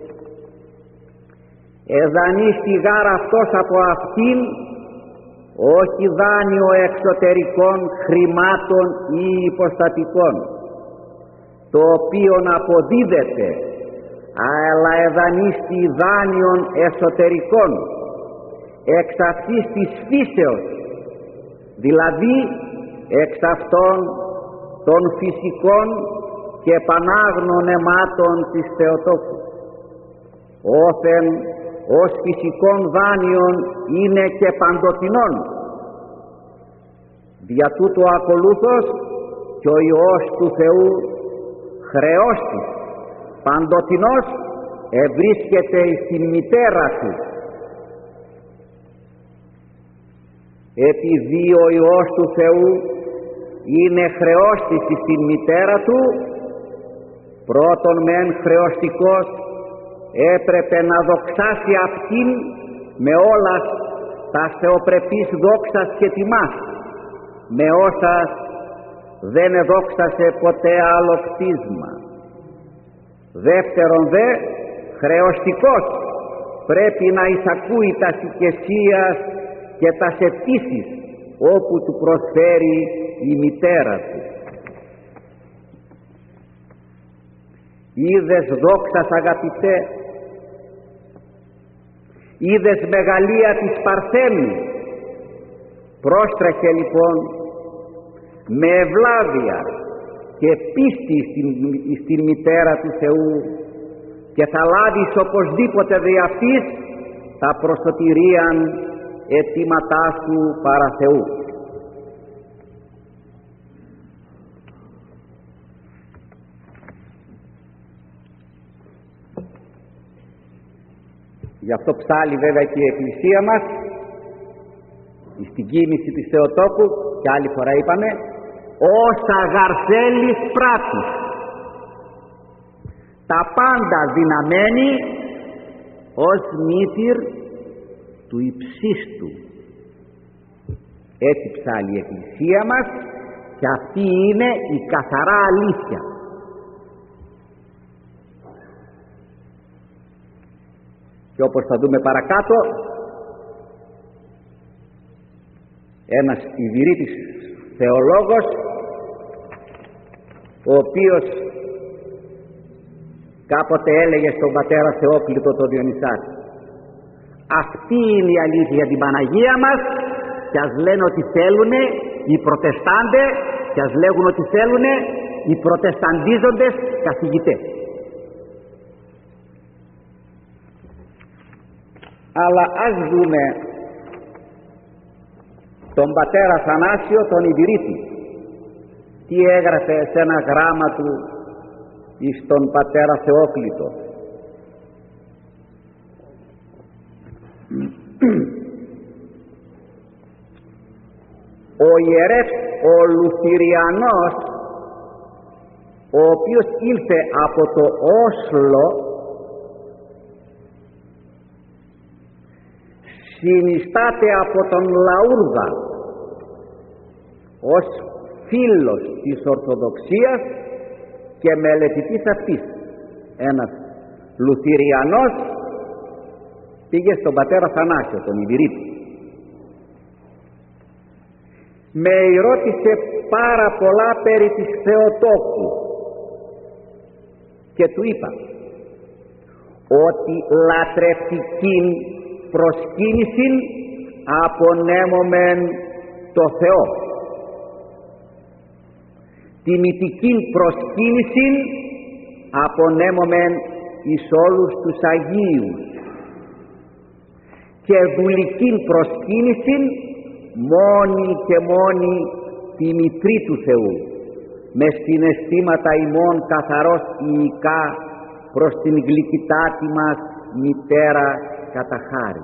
Εδανίστη γάρ αυτός από αυτήν όχι δάνειο εξωτερικών χρημάτων ή υποστατικών, το οποίον αποδίδεται, αλλά εδανίστη δάνειων εσωτερικών εξ αυτής της φύσεως, δηλαδή εξ αυτών των φυσικών και πανάγνων αιμάτων της Θεοτόκου. Όθεν ως φυσικών δάνειων είναι και παντοτινών. Δια τούτο ακολούθως και ο Υιός του Θεού χρεός της παντοτινός ευρίσκεται στην μητέρα του. Επειδή ο Υιός του Θεού είναι χρεός της στην μητέρα του, πρώτον μεν χρεωστικός έπρεπε να δοξάσει αυτήν με όλας τα θεοπρεπής δόξας και τιμάς, με όσας δεν εδόξασε ποτέ άλλο κτίσμα. Δεύτερον δε, χρεωστικός πρέπει να εισακούει τα οικεσίας και τα αιτήσεις όπου του προσφέρει η μητέρα του. Είδες δόξας, αγαπητέ, είδες μεγαλεία της Παρθένου. Πρόστρεχε λοιπόν με ευλάβεια και πίστη στην μητέρα του Θεού και θα λάβεις οπωσδήποτε δι' αυτής τα προσωτηρίαν αιτήματά σου παρά Θεού. Γι' αυτό ψάλλει βέβαια και η Εκκλησία μας στην κίνηση της Θεοτόκου, και άλλη φορά είπαμε, όσα γαρθέλης πράττεις, τα πάντα δυναμένη ως μύθυρ του υψίστου. Έτσι ψάλλει η Εκκλησία μας, και αυτή είναι η καθαρά αλήθεια. Και όπως θα δούμε παρακάτω, ένας Ιδηρήτης θεολόγος, ο οποίος κάποτε έλεγε στον πατέρα Θεόκλητο τον Διονυσάτη, αυτή είναι η αλήθεια για την Παναγία μας, και ας λένε ότι θέλουν οι προτεστάντες, και ας λέγουν ότι θέλουν οι προτεσταντίζοντες καθηγητές. Αλλά ας δούμε τον πατέρα Θανάσιο τον Ιδηρήτη, τι έγραφε σε ένα γράμμα του εις τον πατέρα Θεόκλητο. Ο ιερεύς ο Λουθυριανός, ο οποίος ήλθε από το Όσλο, συνιστάται από τον Λαούρδα ως φίλος της Ορθοδοξίας και μελετητής αυτής. Ένας Λουθυριανός πήγε στον πατέρα Θανάσιο τον Ιδηρήτη, με ρώτησε πάρα πολλά περί της Θεοτόκου και του είπα ότι λατρευτικήν προσκύνησιν απονέμομεν το Θεό, τιμητικήν προσκύνησιν απονέμομεν εις όλους τους Αγίους, και δουλικήν προσκύνησιν μόνη και μόνη τη μητρή του Θεού, με συναισθήματα ημών καθαρός ιικά προς την γλυκητάτη μας μητέρα κατά χάρη.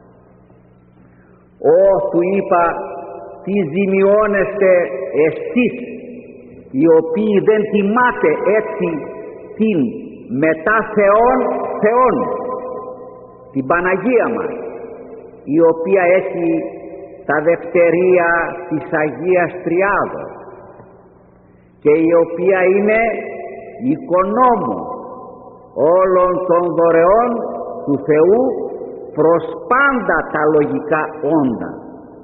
Του είπα, τι ζημιώνεστε εσείς οι οποίοι δεν τιμάτε έτσι την μετά Θεόν, την Παναγία μας, η οποία έχει τα δευτερία της Αγίας Τριάδος και η οποία είναι οικονόμου όλων των δωρεών του Θεού προς πάντα τα λογικά όντα.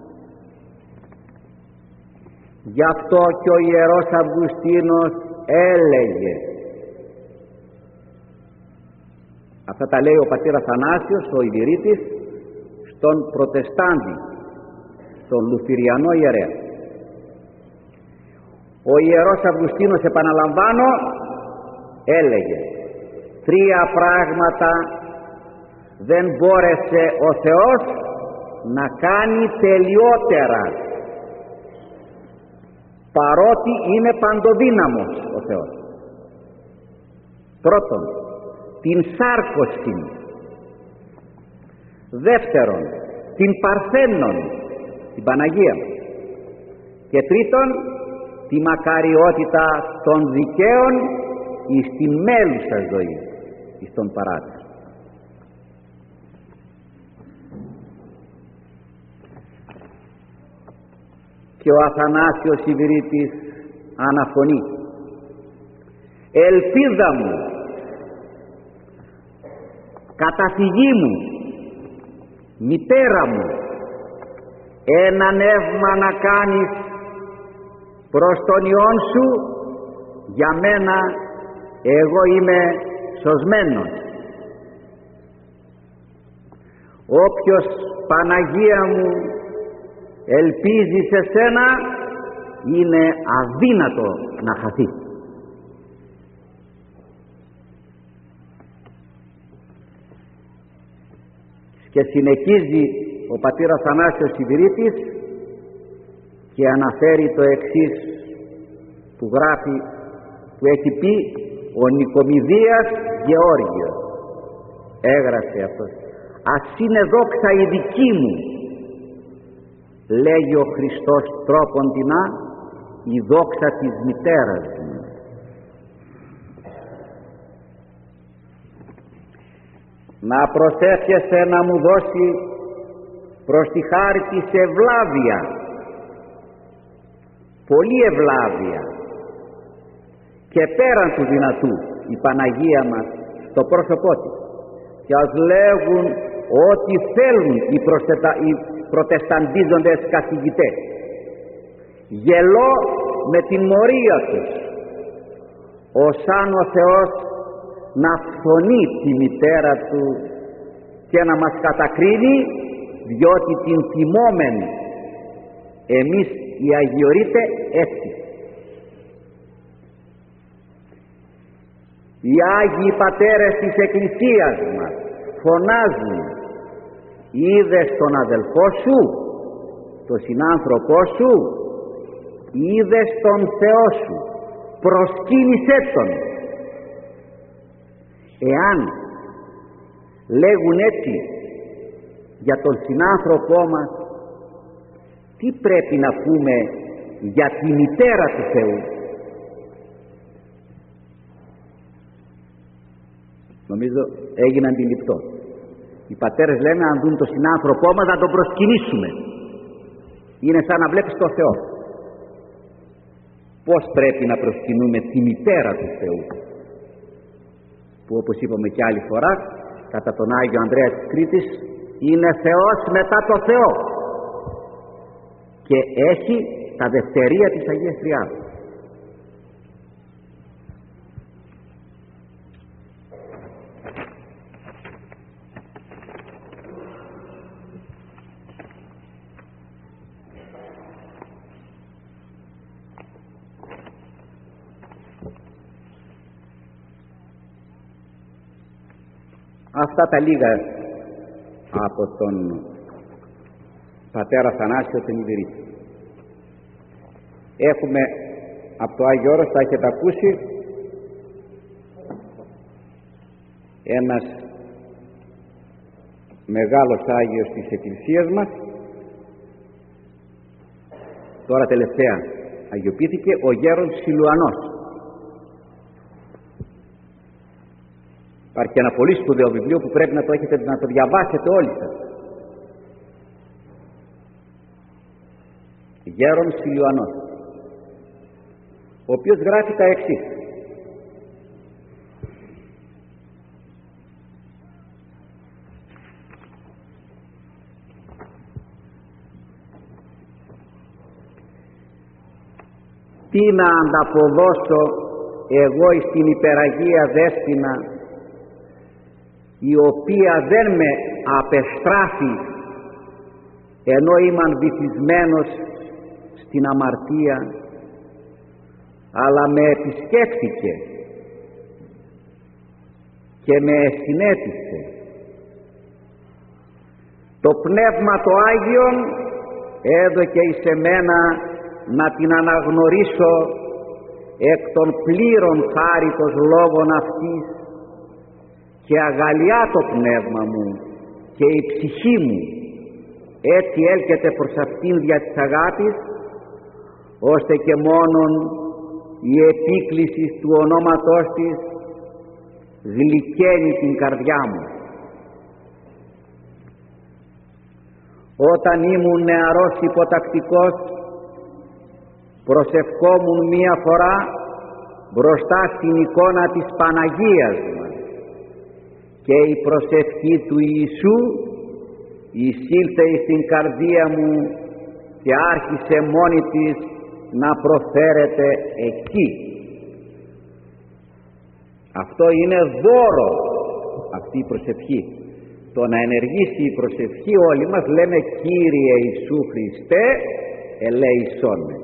Γι' αυτό και ο Ιερός Αυγουστίνος έλεγε, αυτά τα λέει ο πατήρ Αθανάσιος ο Ιδηρήτης στον Προτεστάντη, τον Λουθυριανό ιερέα. Ο Ιερός Αυγουστίνος, επαναλαμβάνω, έλεγε, τρία πράγματα δεν μπόρεσε ο Θεός να κάνει τελειότερα, παρότι είναι παντοδύναμος ο Θεός. Πρώτον, την σάρκωση. Δεύτερον, την Παρθένον, την Παναγία. Και τρίτον, τη μακαριότητα των δικαίων εις την μέλουσα ζωή, εις τον παράδεισο. Και ο Αθανάσιος Ιβηρίτης αναφωνεί: ελπίδα μου, καταφυγή μου, μητέρα μου, ένα νεύμα να κάνεις προς τον Υιόν σου, για μένα εγώ είμαι σωσμένος. Όποιος, Παναγία μου, ελπίζει σε σένα, είναι αδύνατο να χαθεί. Και συνεχίζει ο πατήρ Αθανάσιος Ιβηρίτης και αναφέρει το εξής που γράφει, που έχει πει ο Νικομιδίας Γεώργιος. Έγραψε αυτός: ας είναι δόξα η δική μου, λέγει ο Χριστός τρόποντινά, η δόξα της μητέρας μου. Να προσεύχεσαι να μου δώσει προς τη χάρη της ευλάβεια, πολύ ευλάβεια, και πέραν του δυνατού η Παναγία μας στο πρόσωπό της, και ας λέγουν ό,τι θέλουν οι προτεσταντίζοντες καθηγητές. Γελώ με την μορία τους, ως αν ο Θεός να φθονεί τη μητέρα του και να μας κατακρίνει, διότι την τιμόμεν εμείς οι Αγιορείτε έτσι. Οι Άγιοι Πατέρες της Εκκλησίας μας φωνάζουν: είδες τον αδελφό σου, τον συνάνθρωπό σου, είδες τον Θεό σου, προσκύνησέ τον. Εάν λέγουν έτσι για τον συνάνθρωπό μας, τι πρέπει να πούμε για τη μητέρα του Θεού? Νομίζω έγινε αντιληπτό. Οι πατέρες λένε, αν δουν τον συνάνθρωπό μας, να τον προσκυνήσουμε. Είναι σαν να βλέπεις τον Θεό. Πώς πρέπει να προσκυνούμε τη μητέρα του Θεού, που όπως είπαμε και άλλη φορά, κατά τον Άγιο Ανδρέα της Κρήτης, είναι Θεός μετά το Θεό και έχει τα δευτερία της Αγίας Τριάδας. Αυτά τα λίγα από τον πατέρα Αθανάσιο τον Ιβηρίτη. Έχουμε από το Άγιο Όρος, τα έχετε ακούσει, ένας μεγάλος Άγιος της Εκκλησίας μας, τώρα τελευταία αγιοποιήθηκε, ο γέρος Σιλουανός. Υπάρχει ένα πολύ σπουδαίο βιβλίο που πρέπει να το έχετε, να το διαβάσετε όλοι σας. Γέρον Σιλουανός, ο οποίος γράφει τα εξής: τι να ανταποδώσω εγώ στην υπεραγία Δέσποινα, η οποία δεν με απεστράφει ενώ ήμαν βυθισμένος στην αμαρτία, αλλά με επισκέφθηκε και με συνέτησε. Το Πνεύμα το Άγιον έδωκε εις εμένα να την αναγνωρίσω εκ των πλήρων χάριτος λόγων αυτής, και αγαλιά το πνεύμα μου και η ψυχή μου έτσι έλκεται προς αυτήν δια της αγάπης, ώστε και μόνον η επίκληση του ονόματός της γλυκαίνει την καρδιά μου. Όταν ήμουν νεαρός υποτακτικός, προσευχόμουν μία φορά μπροστά στην εικόνα της Παναγίας μας, και η προσευχή του Ιησού εισήλθε στην καρδία μου και άρχισε μόνη της να προφέρεται εκεί. Αυτό είναι δώρο, αυτή η προσευχή. Το να ενεργήσει η προσευχή, όλοι μας λέμε Κύριε Ιησού Χριστέ ελέησόν με.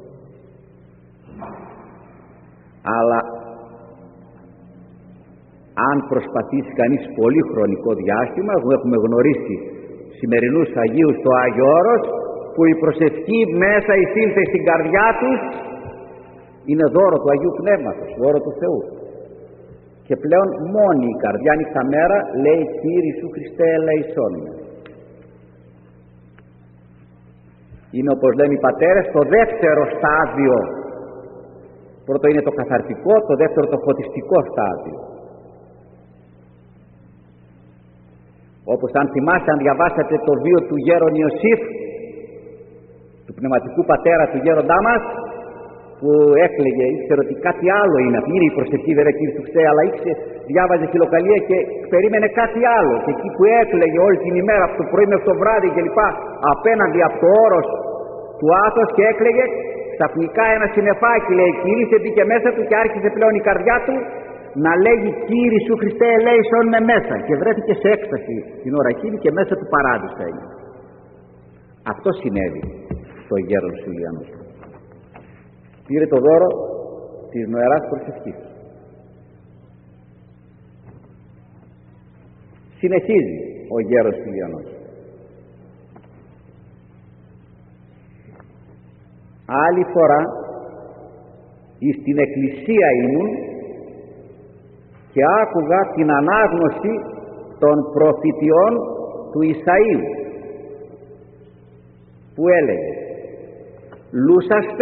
Αλλά αν προσπαθήσει κανείς πολύ χρονικό διάστημα, έχουμε γνωρίσει σημερινούς Αγίους στο Άγιο Όρος, που η προσευχή μέσα εισήλθε στην καρδιά τους, είναι δώρο του Αγίου Πνεύματος, δώρο του Θεού, και πλέον μόνη η καρδιά νύχτα μέρα λέει Κύριε Ιησού Χριστέ ελέησόν με. Είναι, όπως λένε οι πατέρες, το δεύτερο στάδιο. Πρώτο είναι το καθαρτικό, το δεύτερο το φωτιστικό στάδιο. Όπως αν θυμάστε, αν διαβάσατε το βίο του γέρον Ιωσήφ, του πνευματικού πατέρα του γέροντά μας, που έκλαιγε, ήξερε ότι κάτι άλλο είναι, είναι η προσευχή βέβαια Κύριε Ιησού Χριστέ, αλλά διάβαζε χιλοκαλία και περίμενε κάτι άλλο, και εκεί που έκλαιγε όλη την ημέρα από το πρωί μέχρι το βράδυ και λοιπά, απέναντι από το όρος του Άθος, και έκλαιγε, ξαφνικά ένα συννεφάκι, λέει, κύλησε, μπήκε μέσα του και άρχισε πλέον η καρδιά του να λέγει Κύριε Ιησού Χριστέ ελέησόν με μέσα, και βρέθηκε σε έκσταση την ώρα εκείνη και μέσα του παράδεισο έγινε. Αυτό συνέβη στο γέρον Σουλιανός. Πήρε το δώρο της νοεράς προσευχής. Συνεχίζει ο γέρος Σουλιανός. Άλλη φορά στην εκκλησία ήμουν και άκουγα την ανάγνωση των προφητιών του Ισαΐου, που έλεγε «Λούσαστε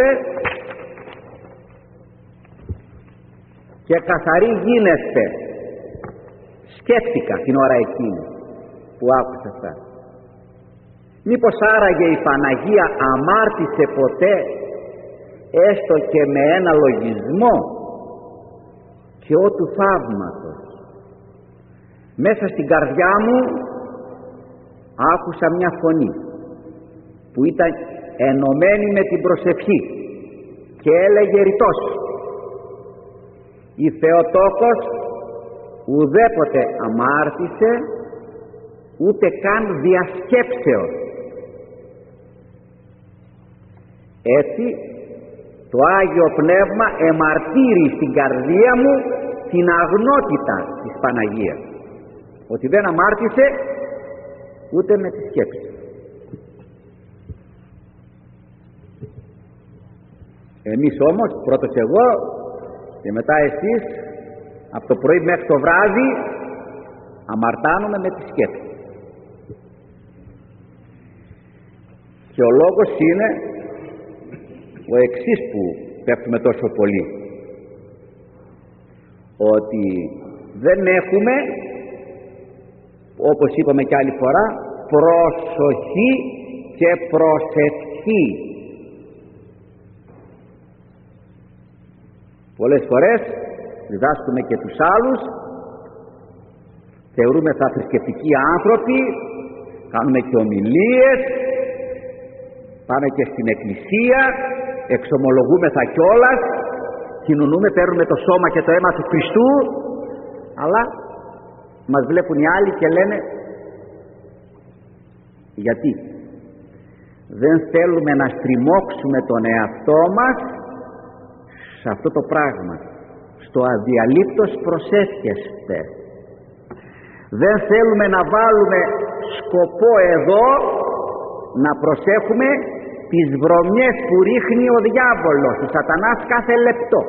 και καθαροί γίνεστε». Σκέφτηκα την ώρα εκείνη που άκουσα αυτά. Μήπως άραγε η Παναγία αμάρτησε ποτέ, έστω και με ένα λογισμό, και ό του θαύματος? Μέσα στην καρδιά μου άκουσα μια φωνή που ήταν ενωμένη με την προσευχή και έλεγε ρητός: «Η Θεοτόκος ουδέποτε αμάρτησε, ούτε καν διασκέψεως». Έτσι το Άγιο Πνεύμα εμαρτύρει στην καρδία μου την αγνότητα της Παναγίας, ότι δεν αμάρτησε ούτε με τη σκέψη. Εμείς όμως, πρώτος εγώ και μετά εσείς, από το πρωί μέχρι το βράδυ αμαρτάνουμε με τη σκέψη. Και ο λόγος είναι ο εξής που πέφτουμε τόσο πολύ, ότι δεν έχουμε, όπως είπαμε και άλλη φορά, προσοχή και προσευχή. Πολλές φορές διδάσκουμε και τους άλλους, θεωρούμε θα θρησκευτικοί άνθρωποι, κάνουμε και ομιλίες, πάμε και στην εκκλησία, εξομολογούμεθα κιόλας, κοινωνούμε, παίρνουμε το σώμα και το αίμα του Χριστού, αλλά μας βλέπουν οι άλλοι και λένε γιατί δεν θέλουμε να στριμώξουμε τον εαυτό μας σε αυτό το πράγμα, στο αδιαλείπτος προσεύχεστε. Δεν θέλουμε να βάλουμε σκοπό εδώ να προσέχουμε τις βρωμιές που ρίχνει ο διάβολος, ο σατανάς, κάθε λεπτό.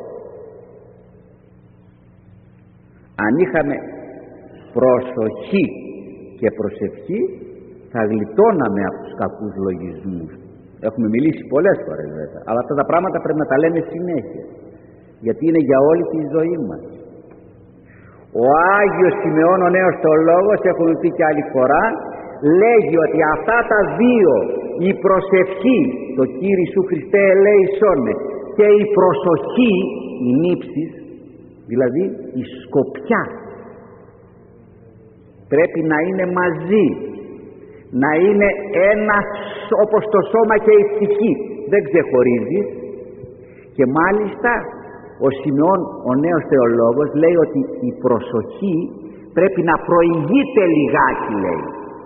Αν είχαμε προσοχή και προσευχή, θα γλιτώναμε από τους κακούς λογισμούς. Έχουμε μιλήσει πολλές φορές βέβαια, αλλά αυτά τα πράγματα πρέπει να τα λέμε συνέχεια, γιατί είναι για όλη τη ζωή μας. Ο Άγιος Σιμεών, ο νέος θεολόγος, έχουμε πει και άλλη φορά, λέγει ότι αυτά τα δύο, η προσευχή, το Κύριε Ιησού Χριστέ ελέησόνε, και η προσοχή, η νύψης, δηλαδή η σκοπιά, πρέπει να είναι μαζί, να είναι ένα όπως το σώμα και η ψυχή, δεν ξεχωρίζει. Και μάλιστα ο Σιμεών, ο νέος θεολόγος, λέει ότι η προσοχή πρέπει να προηγείται λιγάκι, λέει,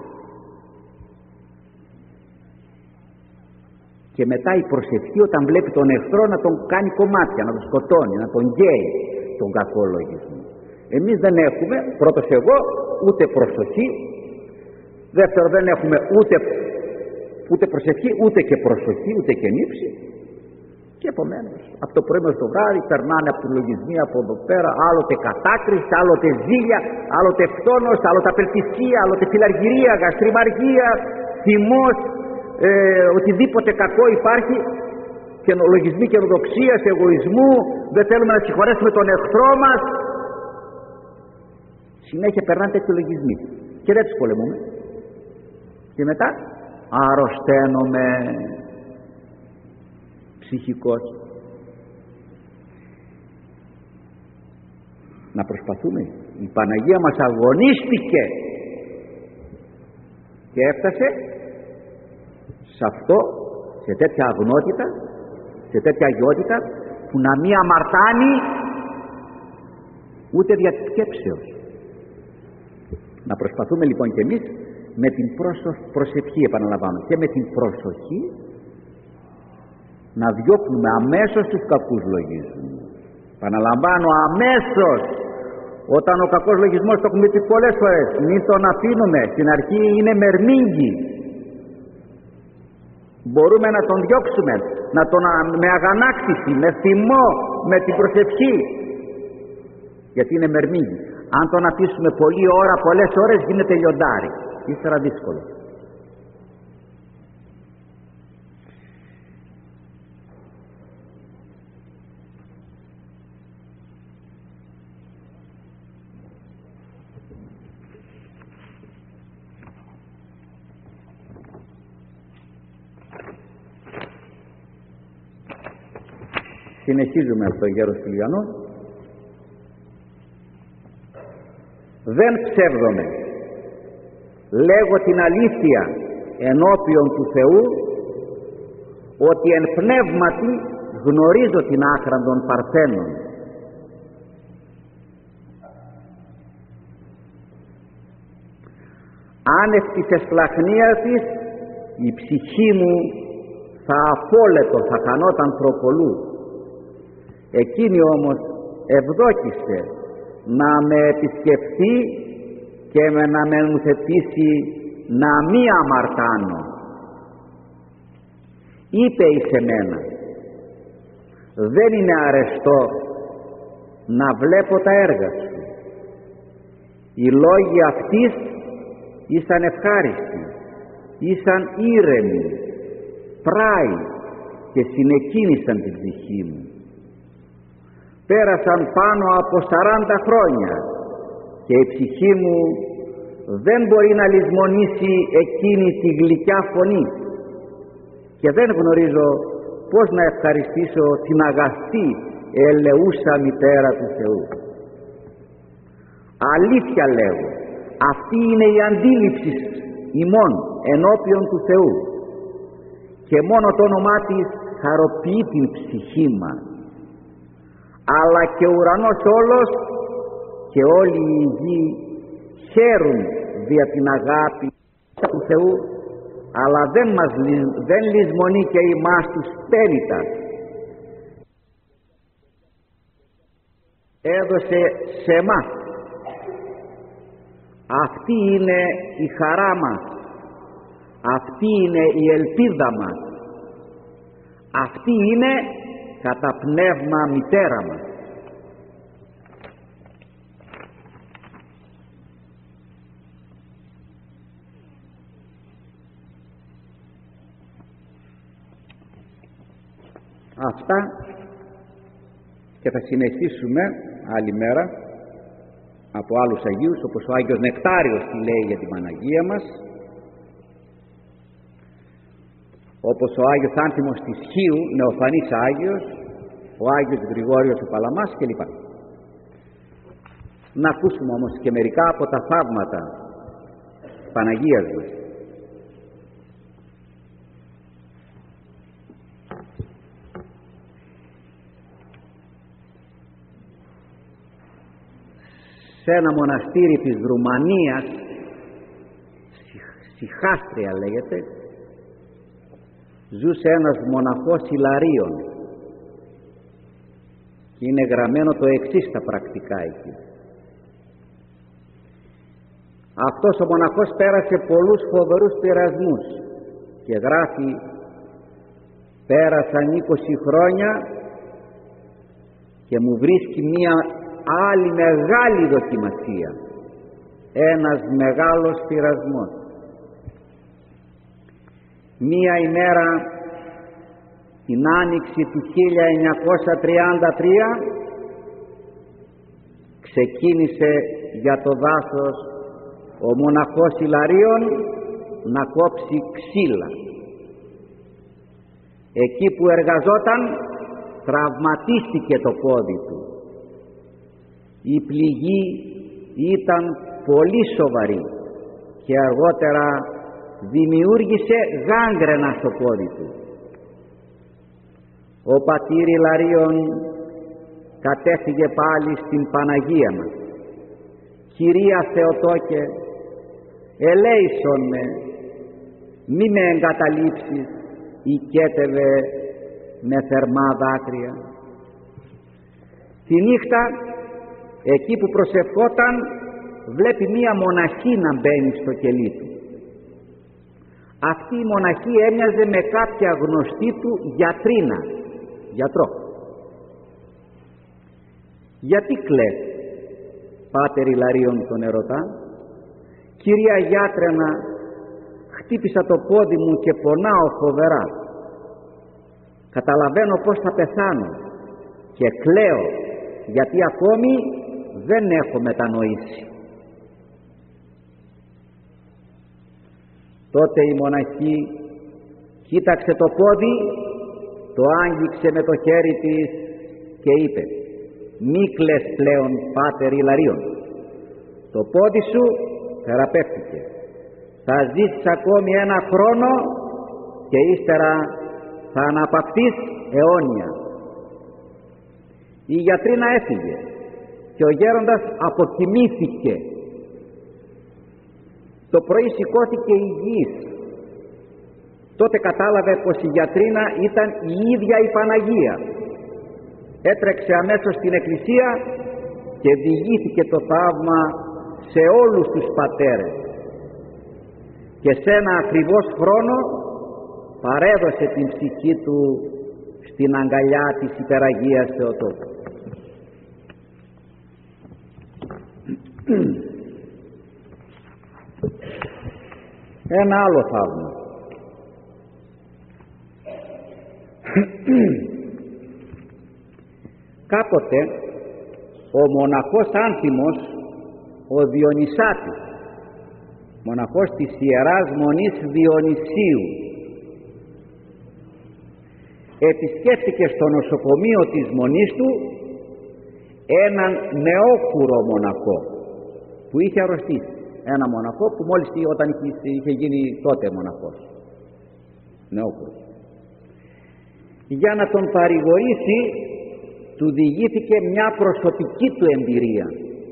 και μετά η προσευχή όταν βλέπει τον εχθρό να τον κάνει κομμάτια, να τον σκοτώνει, να τον γκαίει τον κακό λογισμό. Εμείς δεν έχουμε, πρώτος εγώ, ούτε προσοχή, δεύτερο δεν έχουμε ούτε προσευχή, ούτε και προσοχή, ούτε και νύψη, και επομένως από το πρωί μέχρι το βράδυ περνάνε από τη λογισμοί από εδώ πέρα, άλλοτε κατάκριση, άλλοτε ζήλια, άλλοτε φθόνος, άλλοτε απελπισία, άλλοτε φιλαργυρία, γαστριμαργία, θυμός, οτιδήποτε κακό υπάρχει, και λογισμοί καινοδοξίας, εγωισμού, δεν θέλουμε να συγχωρέσουμε τον εχθρό μας. Συνέχεια περνάνε τέτοιοι λογισμοί και δεν τους πολεμούμε, και μετά αρρωσταίνομαι ψυχικός. Να προσπαθούμε. Η Παναγία μας αγωνίστηκε και έφτασε σε αυτό, σε τέτοια αγνότητα, σε τέτοια αγιότητα, που να μην αμαρτάνει ούτε δια της σκέψεως. Να προσπαθούμε λοιπόν και εμείς με την προσευχή, επαναλαμβάνω, και με την προσοχή να διώχνουμε αμέσως τους κακούς λογισμούς. Επαναλαμβάνω, αμέσως. Όταν ο κακός λογισμός, το έχουμε πει πολλές φορές, μην τον αφήνουμε, στην αρχή είναι μερμήγκι, μπορούμε να τον διώξουμε, με αγανάκτηση, με θυμό, με την προσευχή, γιατί είναι μερμήγκι. Αν τον αφήσουμε πολλή ώρα, πολλές ώρες, γίνεται λιοντάρι, ύστερα δύσκολο. Συνεχίζουμε από τον Γέρο Στυλιανό. Δεν ψεύδομαι, λέγω την αλήθεια ενώπιον του Θεού, ότι εν πνεύματι γνωρίζω την άκρα των παρθένων. Άνευ της εσπλαχνίας της η ψυχή μου θα απόλετο, θα χανόταν προπολού. Εκείνη όμως ευδόκησε να με επισκεφθεί και να με νουθετήσει να μη αμαρτάνω. Είπε εις εμένα, δεν είναι αρεστό να βλέπω τα έργα σου. Οι λόγοι αυτής ήσαν ευχάριστοι, ήσαν ήρεμοι, πράοι και συνεκίνησαν την ψυχή μου. Πέρασαν πάνω από 40 χρόνια και η ψυχή μου δεν μπορεί να λησμονήσει εκείνη τη γλυκιά φωνή, και δεν γνωρίζω πώς να ευχαριστήσω την αγαστή ελεούσα μητέρα του Θεού. Αλήθεια λέγω, αυτή είναι η αντίληψη ημών ενώπιον του Θεού, και μόνο το όνομά της χαροποιεί την ψυχή μας. Αλλά και ο ουρανός όλος και όλη η γη χαίρουν δια την αγάπη του Θεού, αλλά δεν λησμονεί και ημάς τους πένητας. Έδωσε σε εμάς. Αυτή είναι η χαρά μας, αυτή είναι η ελπίδα μας, Αυτή είναι κατά πνεύμα μητέρα μας. Αυτά, και θα συνεχίσουμε άλλη μέρα από άλλους Αγίους, όπως ο Άγιος Νεκτάριος τι λέει για την Παναγία μας, όπως ο Άγιος Άνθιμος της Χίου, νεοφανής Άγιος, ο Άγιος Γρηγόριος ο Παλαμάς κλπ. Να ακούσουμε όμως και μερικά από τα θαύματα της Παναγίας μας. Σε ένα μοναστήρι της Ρουμανίας, Σιχάστρια λέγεται, ζούσε ένας μοναχός Ιλαρίων και είναι γραμμένο το εξής στα πρακτικά εκεί. Αυτός ο μοναχός πέρασε πολλούς φοβερούς πειρασμούς και γράφει, πέρασαν 20 χρόνια και μου βρίσκει μία άλλη μεγάλη δοκιμασία, ένας μεγάλος πειρασμός. Μία ημέρα την άνοιξη του 1933 ξεκίνησε για το δάσος ο μοναχός Ιλαρίων να κόψει ξύλα. Εκεί που εργαζόταν τραυματίστηκε το πόδι του. Η πληγή ήταν πολύ σοβαρή και αργότερα δημιούργησε γάγκρενα στο πόδι του. Ο πατήρ Ιλαρίων κατέφυγε πάλι στην Παναγία μας. Κυρία Θεοτόκε, ελέησον με, μη με εγκαταλείψεις, οικέτευε με θερμά δάκρυα. Τη νύχτα, εκεί που προσευχόταν, βλέπει μία μοναχή να μπαίνει στο κελί του. Αυτή η μοναχή έμοιαζε με κάποια γνωστή του γιατρό. «Γιατί κλαις, πάτερ Ιλαρίων?» τον ερωτά. «Κυρία Γιάτρενα, χτύπησα το πόδι μου και πονάω φοβερά. Καταλαβαίνω πως θα πεθάνω και κλαίω γιατί ακόμη δεν έχω μετανοήσει». Τότε η μοναχή κοίταξε το πόδι, το άγγιξε με το χέρι της και είπε, «Μη κλαις πλέον, πάτερ Ιλαρίων. Το πόδι σου θεραπεύτηκε. Θα ζήσεις ακόμη ένα χρόνο και ύστερα θα αναπαυτείς αιώνια». Η γιατρίνα έφυγε και ο γέροντας αποκοιμήθηκε. Το πρωί σηκώθηκε υγιής. Τότε κατάλαβε πως η γιατρίνα ήταν η ίδια η Παναγία. Έτρεξε αμέσως στην εκκλησία και διηγήθηκε το θαύμα σε όλους τους πατέρες. Και σε ένα ακριβώς χρόνο παρέδωσε την ψυχή του στην αγκαλιά της υπεραγίας Θεοτόκου. Ένα άλλο θαύμα. Κάποτε ο μοναχός Άνθιμος, ο Διονυσάτης, μοναχός της Ιεράς Μονής Διονυσίου, επισκέφτηκε στο νοσοκομείο της Μονής του έναν νεόκουρο μοναχό που είχε αρρωστήσει. Ένα μοναχό που μόλις όταν είχε γίνει τότε μοναχός, νεόκουρος. Για να τον παρηγορήσει, του διηγήθηκε μια προσωπική του εμπειρία.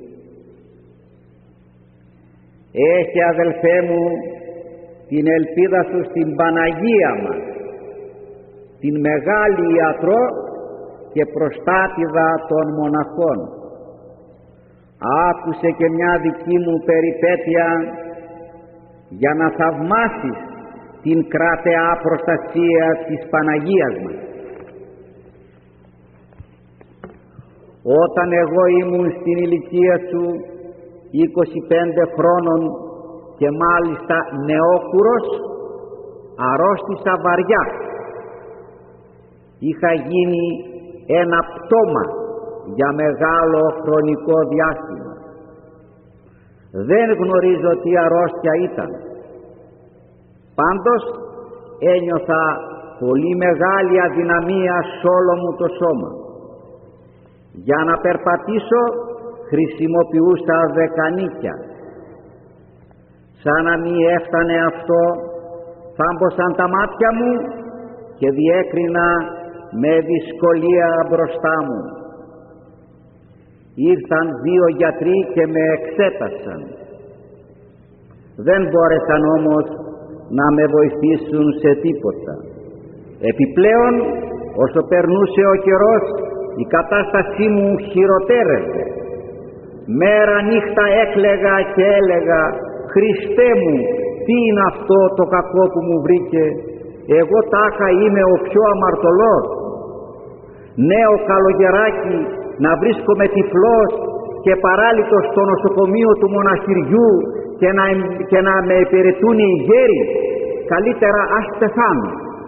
«Έχει, αδελφέ μου, την ελπίδα σου στην Παναγία μας, την μεγάλη ιατρό και προστάτηδα των μοναχών. Άκουσε και μια δική μου περιπέτεια για να θαυμάσεις την κρατεά προστασία της Παναγίας μας. Όταν εγώ ήμουν στην ηλικία σου 25 χρόνων και μάλιστα νεόκουρος, αρρώστησα βαριά. Είχα γίνει ένα πτώμα για μεγάλο χρονικό διάστημα. Δεν γνωρίζω τι αρρώστια ήταν. Πάντως ένιωθα πολύ μεγάλη αδυναμία σ' όλο μου το σώμα. Για να περπατήσω χρησιμοποιούσα δεκανίκια. Σαν να μη έφτανε αυτό, θάμπωσαν τα μάτια μου και διέκρινα με δυσκολία μπροστά μου. Ήρθαν 2 γιατροί και με εξέτασαν. Δεν μπόρεσαν όμως να με βοηθήσουν σε τίποτα. Επιπλέον, όσο περνούσε ο καιρός, η κατάστασή μου χειροτέρευε. Μέρα νύχτα έκλαιγα και έλεγα: «Χριστέ μου, τι είναι αυτό το κακό που μου βρήκε? Εγώ τάχα είμαι ο πιο αμαρτωλός. Νέο καλογεράκι να βρίσκομαι τυφλός και παράλυτος στο νοσοκομείο του μοναστηριού και να με υπηρετούν οι γέροι. Καλύτερα ας πεθάνω».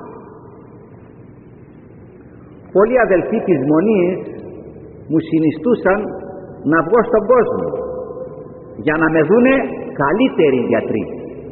Πολλοί αδελφοί της Μονής μου συνιστούσαν να βγω στον κόσμο για να με δούνε καλύτεροι γιατροί.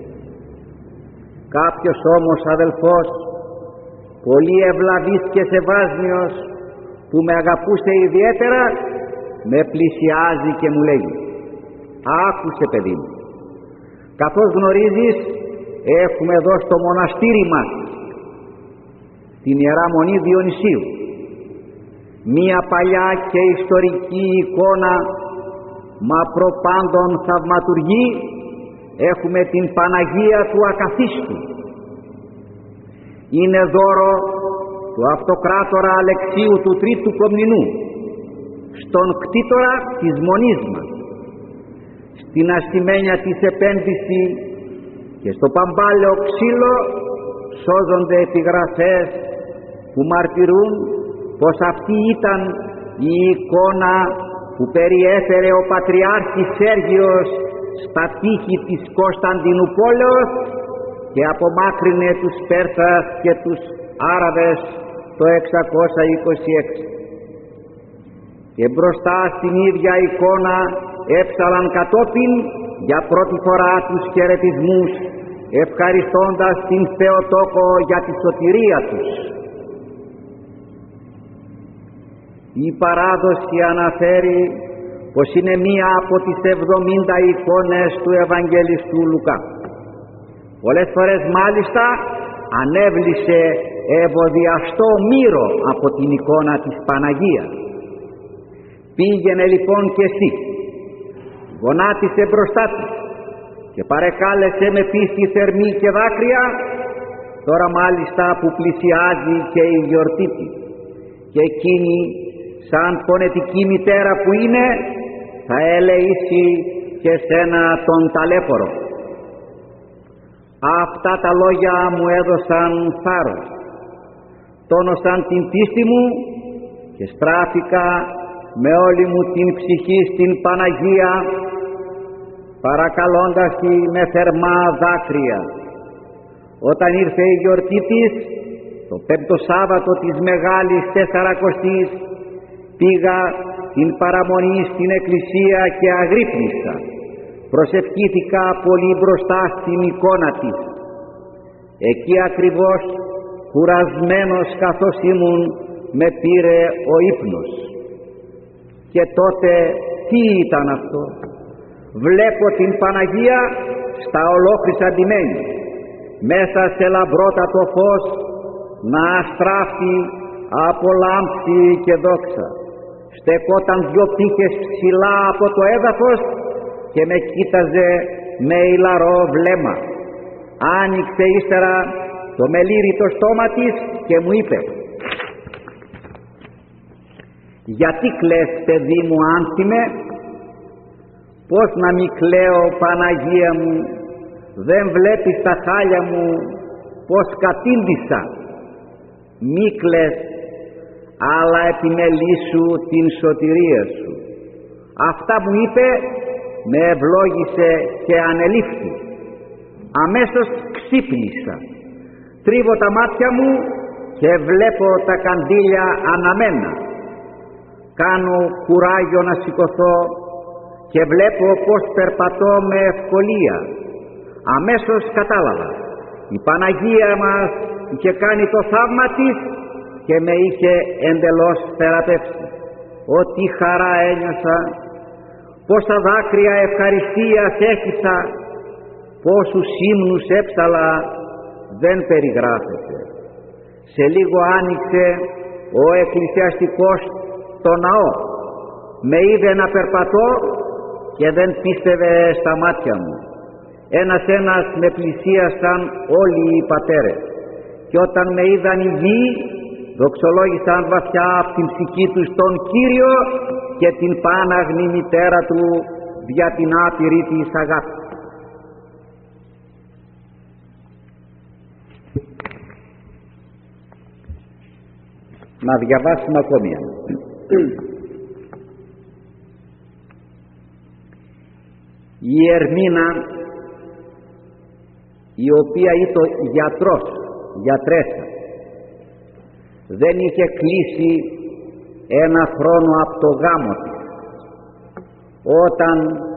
Κάποιος όμως αδελφός, πολύ ευλαβής και σεβάσμιος, που με αγαπούσε ιδιαίτερα, με πλησιάζει και μου λέει: «Άκουσε, παιδί μου, καθώς γνωρίζεις, έχουμε εδώ στο μοναστήρι μας, την Ιερά Μονή Διονυσίου, μία παλιά και ιστορική εικόνα, μα προπάντων θαυματουργή. Έχουμε την Παναγία του Ακαθίστου. Είναι δώρο του Αυτοκράτορα Αλεξίου του Τρίτου Κομνηνού στον κτήτορα της Μονής μας. Στην αστημένια της επένδυση και στο παμπάλαιο ξύλο σώζονται επιγραφές που μαρτυρούν πως αυτή ήταν η εικόνα που περιέφερε ο Πατριάρχης Σέργιος στα τείχη της Κωνσταντινούπολεως και απομάκρυνε τους Πέρσας και τους Άραβες το 626. Και μπροστά στην ίδια εικόνα έψαλαν κατόπιν για πρώτη φορά τους χαιρετισμούς, ευχαριστώντας την Θεοτόκο για τη σωτηρία τους. Η παράδοση αναφέρει πως είναι μία από τις 70 εικόνες του Ευαγγελιστού Λουκά. Πολλές φορές μάλιστα ανέβλησε ευωδιαστό μύρο από την εικόνα της Παναγίας. Πήγαινε λοιπόν και εσύ, γονάτισε μπροστά της και παρεκάλεσε με πίστη θερμή και δάκρυα, τώρα μάλιστα που πλησιάζει και η γιορτή της, και εκείνη σαν πονετική μητέρα που είναι θα ελεήσει και σένα τον ταλέπορο. Αυτά τα λόγια μου έδωσαν θάρρος, τόνωσαν την πίστη μου και στράφηκα με όλη μου την ψυχή στην Παναγία, παρακαλώντας τη με θερμά δάκρυα. Όταν ήρθε η γιορτή της, το 5ο Σάββατο της Μεγάλης Τεσσαρακοστής, πήγα την παραμονή στην εκκλησία και αγρύπνησα. Προσευχήθηκα πολύ μπροστά στην εικόνα της. Εκεί ακριβώς, κουρασμένος καθώς ήμουν, με πήρε ο ύπνος. Και τότε τι ήταν αυτό? Βλέπω την Παναγία στα ολόκληρα ντυμένη, μέσα σε λαμπρότατο φως να αστράφει από λάμψη και δόξα. Στεκόταν 2 πύχες ψηλά από το έδαφος και με κοίταζε με ηλαρό βλέμμα. Άνοιξε ύστερα το μελήριτο στόμα της και μου είπε: «Γιατί κλαις, παιδί μου άνθιμε?» «Πώς να μη κλαίω, Παναγία μου? Δεν βλέπεις τα χάλια μου πως κατήντησα?» «Μη κλαις, αλλά επιμελήσου την σωτηρία σου. Αυτά μου είπε, με ευλόγησε και ανελήφθη. Αμέσως ξύπνησα, τρίβω τα μάτια μου και βλέπω τα καντήλια αναμένα. Κάνω κουράγιο να σηκωθώ και βλέπω πως περπατώ με ευκολία. Αμέσως κατάλαβα, η Παναγία μας είχε κάνει το θαύμα της και με είχε εντελώς θεραπεύσει. Ό,τι χαρά ένιωσα, πόσα δάκρυα ευχαριστίας έχισα, πόσους ύμνους έψαλα, δεν περιγράφεται. Σε λίγο άνοιξε ο εκκλησιαστικός το ναό, με είδε να περπατώ και δεν πίστευε στα μάτια μου. Ένας με πλησίασαν όλοι οι πατέρες και όταν με είδαν υγιή, δοξολόγησαν βαθιά από την ψυχή τους τον Κύριο και την πάναγνη μητέρα του δια την άπειρη της αγάπη. Να διαβάσουμε ακόμη ένα. Η Ερμήνα, η οποία ήταν γιατρέσα, δεν είχε κλείσει ένα χρόνο από το γάμο της όταν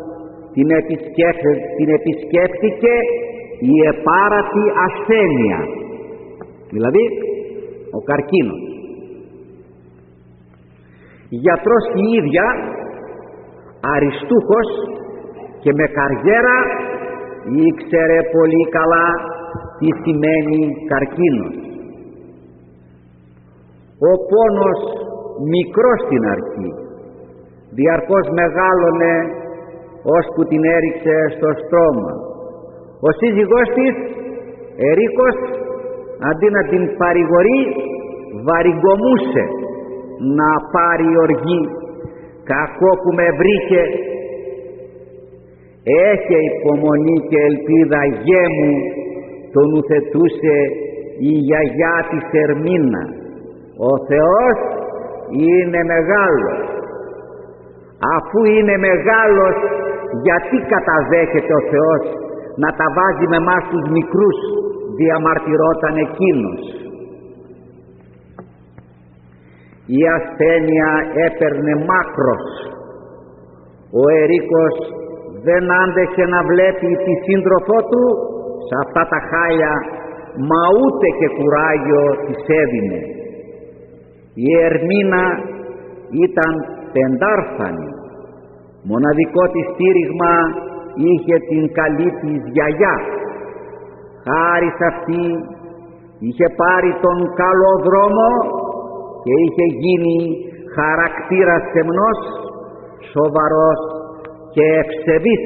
την επισκέφθηκε η επάρατη ασθένεια, δηλαδή ο καρκίνος. Η γιατρός η ίδια, αριστούχος και με καριέρα, ήξερε πολύ καλά τι σημαίνει καρκίνος. Ο πόνος μικρός στην αρχή, διαρκώς μεγάλωνε ώσπου την έριξε στο στρώμα. Ο σύζυγός της, Ερίκος, αντί να την παρηγορεί, βαριγκομούσε να πάρει οργή. Κακό που με βρήκε. Έχε υπομονή και ελπίδα, γέ μου, τον ουθετούσε η γιαγιά της Ερμήνα. Ο Θεός είναι μεγάλος. Αφού είναι μεγάλος, γιατί καταδέχεται ο Θεός να τα βάζει με εμάς τους μικρούς, διαμαρτυρόταν εκείνος. Η ασθένεια έπαιρνε μάκρος. Ο Ερίκος δεν άντεχε να βλέπει τη σύντροφό του σε αυτά τα χάλια, μα ούτε και κουράγιο της έδινε. Η Ερμήνα ήταν πεντάρφανη. Μοναδικό της στήριγμα είχε την καλή της γιαγιά. Χάρη σε αυτή είχε πάρει τον καλό δρόμο και είχε γίνει χαρακτήρας σεμνός, σοβαρός και ευσεβής.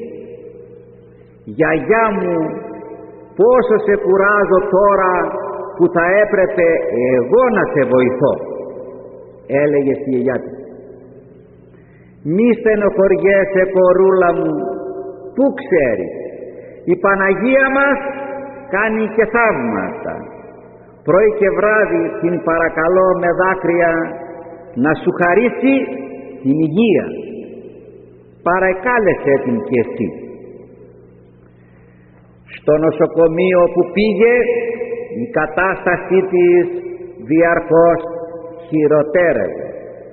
«Γιαγιά μου, πόσο σε κουράζω τώρα που θα έπρεπε εγώ να σε βοηθώ», έλεγε στη γιαγιά της. «Μη στενοχωριέσαι, κορούλα μου, πού ξέρεις, η Παναγία μας κάνει και θαύματα. Πρωί και βράδυ την παρακαλώ με δάκρυα να σου χαρίσει την υγεία. Παρακάλεσέ την κι εσύ». Στο νοσοκομείο που πήγε, η κατάστασή της διαρκώς χειροτέρευε.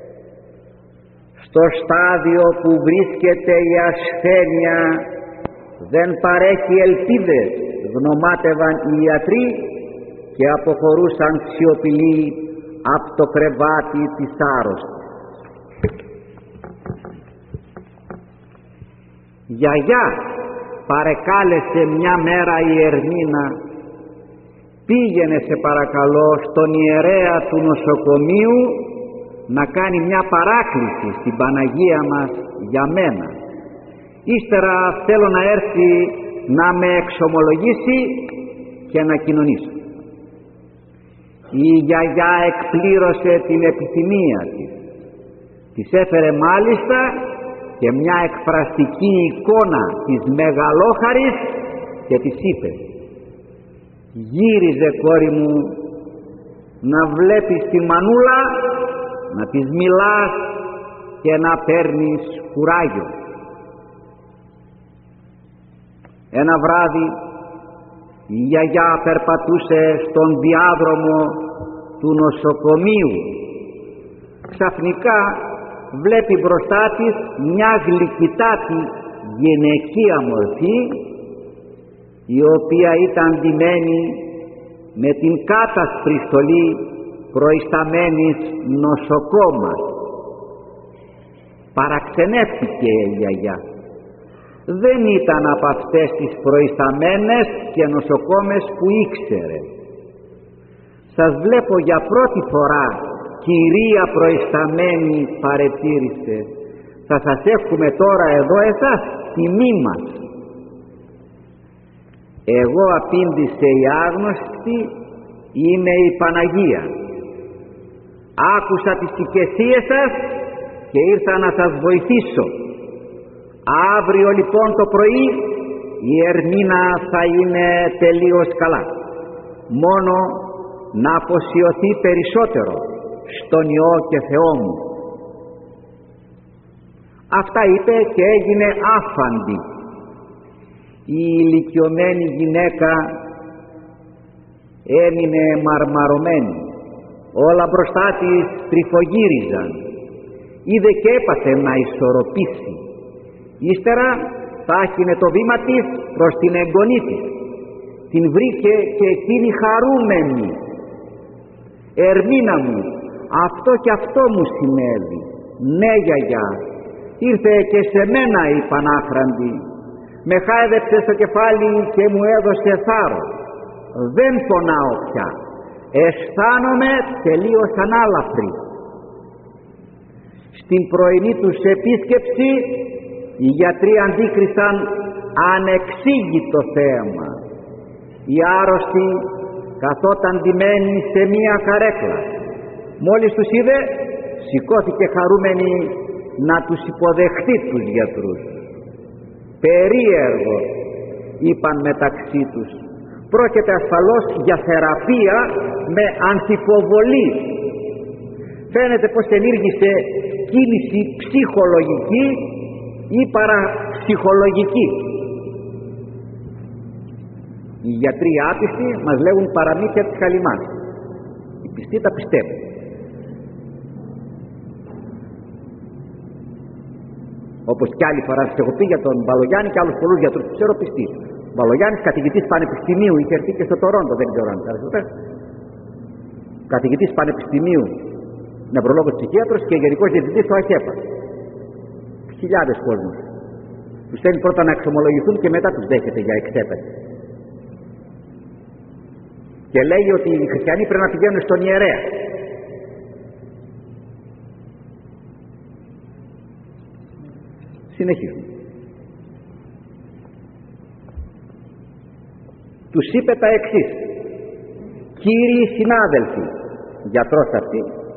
Στο στάδιο που βρίσκεται η ασθένεια δεν παρέχει ελπίδες, γνωμάτευαν οι ιατροί και αποχωρούσαν σιωπηλοί από το κρεβάτι της άρρωστης. «Γιαγιά», παρεκάλεσε μια μέρα η Ερμήνα, «πήγαινε σε παρακαλώ στον ιερέα του νοσοκομείου να κάνει μια παράκληση στην Παναγία μας για μένα. Ύστερα θέλω να έρθει να με εξομολογήσει και να κοινωνήσω». Η γιαγιά εκπλήρωσε την επιθυμία της. Της έφερε μάλιστα και μια εκφραστική εικόνα της μεγαλόχαρης και της είπε: «Γύριζε, κόρη μου, να βλέπεις τη μανούλα να της μιλάς και να παίρνεις κουράγιο. Ένα βράδυ η γιαγιά περπατούσε στον διάδρομο του νοσοκομείου. Ξαφνικά βλέπει μπροστά της μια γλυκυτάτη γυναικεία μορφή, η οποία ήταν ντυμένη με την κάτασπρη στολή προϊσταμένης νοσοκόμας. Παραξενεύτηκε η γιαγιά. Δεν ήταν από αυτές τις προϊσταμένες και νοσοκόμες που ήξερε. «Σας βλέπω για πρώτη φορά, κυρία προϊσταμένη», παρετήρησε. «Θα σας έχουμε τώρα εδώ εσάς, τιμή μας». «Εγώ», απήντησε η άγνωστη, «είμαι η Παναγία. Άκουσα τις οικεσίες σας και ήρθα να σας βοηθήσω. Αύριο λοιπόν το πρωί η Ερμίνα θα είναι τελείως καλά. Μόνο να αφοσιωθεί περισσότερο στον Υιό και Θεό μου». Αυτά είπε και έγινε άφαντη. Η ηλικιωμένη γυναίκα έμεινε μαρμαρωμένη. Όλα μπροστά της τριφογύριζαν. Είδε και έπαθε να ισορροπήσει. Ύστερα τάχυνε το βήμα της προς την εγγονή της. Την βρήκε και εκείνη χαρούμενη. «Ερμίνα μου, αυτό και αυτό μου συνέβη». «Ναι, γιαγιά, ήρθε και σε μένα η Πανάχραντη. Με χάιδεψε στο κεφάλι και μου έδωσε θάρρος. Δεν πονάω πια. Αισθάνομαι τελείως ανάλαφρη». Στην πρωινή τους επίσκεψη οι γιατροί αντίκρισαν ανεξήγητο θέμα. Η άρρωστη καθόταν ντυμένη σε μία καρέκλα. Μόλις τους είδε, σηκώθηκε χαρούμενη να τους υποδεχτεί τους γιατρούς. «Περίεργο», είπαν μεταξύ τους. «Πρόκειται ασφαλώς για θεραπεία με ανθυποβολή. Φαίνεται πως ενήργησε κίνηση ψυχολογική ή παραψυχολογική». Οι γιατροί άπιστοι μας λέγουν παραμύθια της Χαλιμάς. Οι πιστοί τα πιστεύουν. Όπως κι άλλη φορά σας έχω πει για τον Μπαλογιάννη και άλλους πολλούς γιατρούς που ξέρω πιστοί. Ο Μπαλογιάννης, καθηγητής πανεπιστημίου, είχε έρθει και στο Τορόντο, δεν ξέρω αν θα σας πες. Καθηγητής πανεπιστημίου, νευρολόγος ψυχίατρος και γενικός διευθυντής στο ΑΧΕΠΑ. Χιλιάδες κόσμους. Τους στέλνει πρώτα να εξομολογηθούν και μετά τους δέχεται για εξέπαινση. Και λέει ότι οι χριστιανοί πρέπει να πηγαίνουν στον ιερέα. Συνεχίζουμε. Τους είπε τα εξής: «Κύριοι συνάδελφοι», γιατρός αυτή,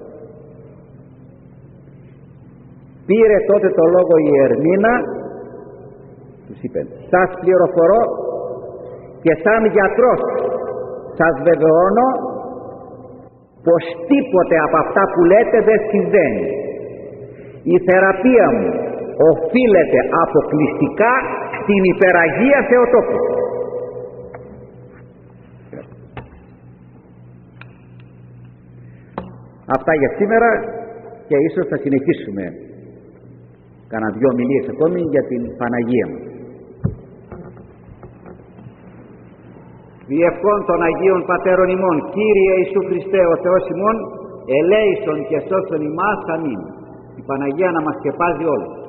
πήρε τότε το λόγο η Ερμίνα, τους είπε: «Σας πληροφορώ και σαν γιατρός σας βεβαιώνω πως τίποτε από αυτά που λέτε δεν συμβαίνει. Η θεραπεία μου οφείλεται αποκλειστικά στην υπεραγία Θεοτόκου». Αυτά για σήμερα και ίσως θα συνεχίσουμε κάνα δυο ομιλίες ακόμη για την Παναγία μας. Διευχών των Αγίων Πατέρων ημών, Κύριε Ιησού Χριστέ ο Θεός ημών, ελέησον και σώσον ημάς. Αμήν. Η Παναγία να μας σκεπάζει όλους.